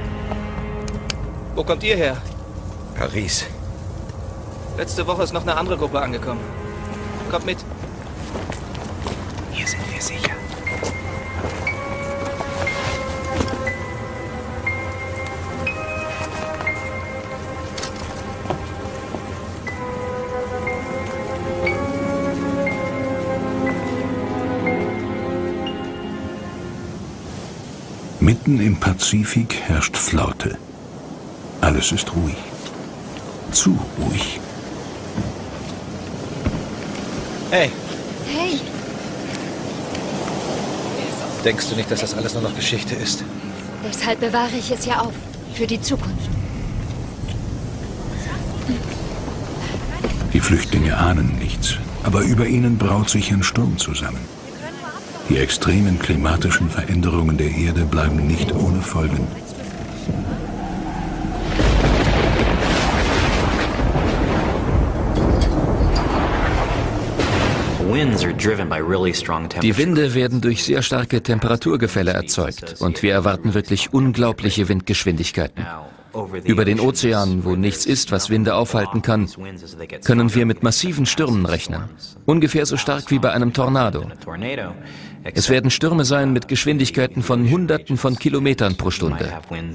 Wo kommt ihr her? Paris. Letzte Woche ist noch eine andere Gruppe angekommen. Kommt mit. Hier sind wir sicher. Mitten im Pazifik herrscht Flaute. Alles ist ruhig. Zu ruhig. Hey. Hey. Denkst du nicht, dass das alles nur noch Geschichte ist? Deshalb bewahre ich es ja auf. Für die Zukunft. Die Flüchtlinge ahnen nichts, aber über ihnen braut sich ein Sturm zusammen. Die extremen klimatischen Veränderungen der Erde bleiben nicht ohne Folgen. Die Winde werden durch sehr starke Temperaturgefälle erzeugt und wir erwarten wirklich unglaubliche Windgeschwindigkeiten. Über den Ozeanen, wo nichts ist, was Winde aufhalten kann, können wir mit massiven Stürmen rechnen. Ungefähr so stark wie bei einem Tornado. Es werden Stürme sein mit Geschwindigkeiten von Hunderten von Kilometern pro Stunde.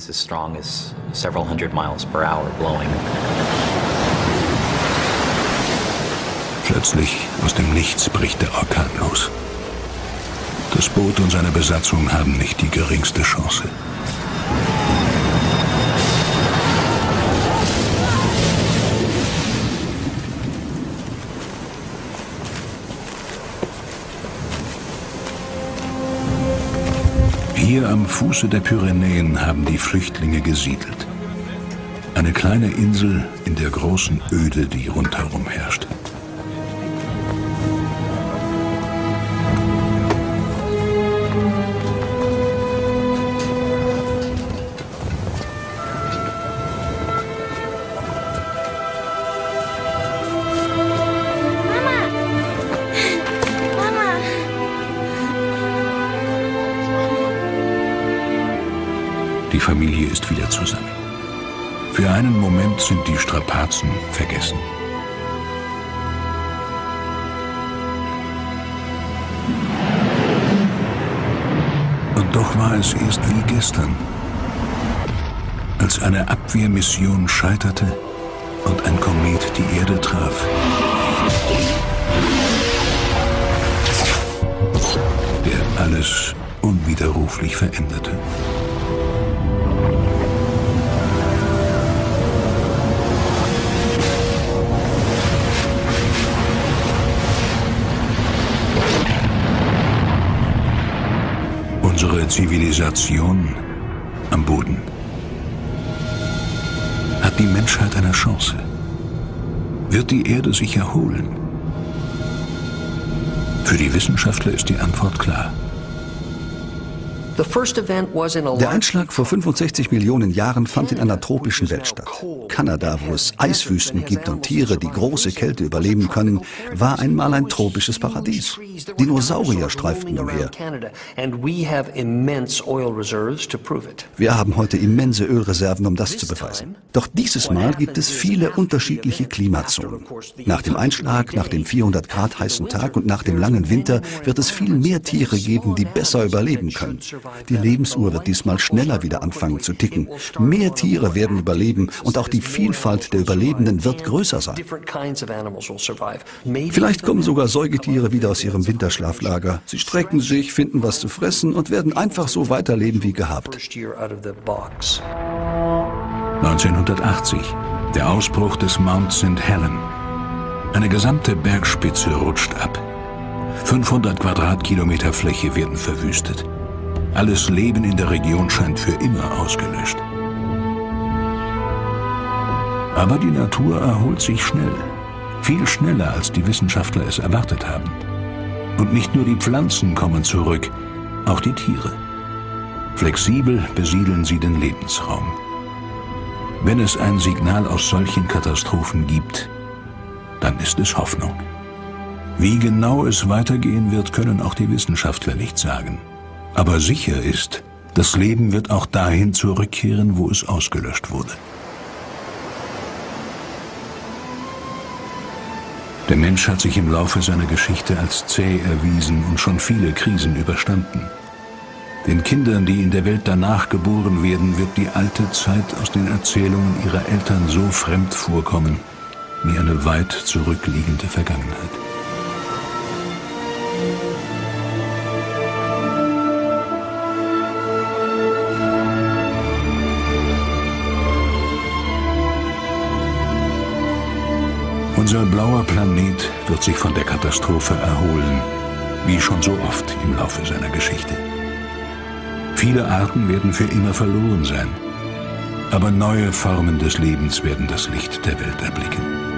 Plötzlich, aus dem Nichts, bricht der Orkan los. Das Boot und seine Besatzung haben nicht die geringste Chance. Hier am Fuße der Pyrenäen haben die Flüchtlinge gesiedelt. Eine kleine Insel in der großen Öde, die rundherum herrscht. Die Familie ist wieder zusammen. Für einen Moment sind die Strapazen vergessen. Und doch war es erst wie gestern, als eine Abwehrmission scheiterte und ein Komet die Erde traf, der alles unwiderruflich veränderte. Unsere Zivilisation am Boden. Hat die Menschheit eine Chance? Wird die Erde sich erholen? Für die Wissenschaftler ist die Antwort klar. Der Einschlag vor fünfundsechzig Millionen Jahren fand in einer tropischen Welt statt. Kanada, wo es Eiswüsten gibt und Tiere, die große Kälte überleben können, war einmal ein tropisches Paradies. Dinosaurier streiften umher. Wir haben heute immense Ölreserven, um das zu beweisen. Doch dieses Mal gibt es viele unterschiedliche Klimazonen. Nach dem Einschlag, nach dem vierhundert Grad heißen Tag und nach dem langen Winter wird es viel mehr Tiere geben, die besser überleben können. Die Lebensuhr wird diesmal schneller wieder anfangen zu ticken. Mehr Tiere werden überleben und auch die Vielfalt der Überlebenden wird größer sein. Vielleicht kommen sogar Säugetiere wieder aus ihrem Winterschlaflager. Sie strecken sich, finden was zu fressen und werden einfach so weiterleben wie gehabt. neunzehnhundertachtzig, der Ausbruch des Mount Saint Helen. Eine gesamte Bergspitze rutscht ab. fünfhundert Quadratkilometer Fläche werden verwüstet. Alles Leben in der Region scheint für immer ausgelöscht. Aber die Natur erholt sich schnell. Viel schneller, als die Wissenschaftler es erwartet haben. Und nicht nur die Pflanzen kommen zurück, auch die Tiere. Flexibel besiedeln sie den Lebensraum. Wenn es ein Signal aus solchen Katastrophen gibt, dann ist es Hoffnung. Wie genau es weitergehen wird, können auch die Wissenschaftler nicht sagen. Aber sicher ist, das Leben wird auch dahin zurückkehren, wo es ausgelöscht wurde. Der Mensch hat sich im Laufe seiner Geschichte als zäh erwiesen und schon viele Krisen überstanden. Den Kindern, die in der Welt danach geboren werden, wird die alte Zeit aus den Erzählungen ihrer Eltern so fremd vorkommen, wie eine weit zurückliegende Vergangenheit. Unser blauer Planet wird sich von der Katastrophe erholen, wie schon so oft im Laufe seiner Geschichte. Viele Arten werden für immer verloren sein, aber neue Formen des Lebens werden das Licht der Welt erblicken.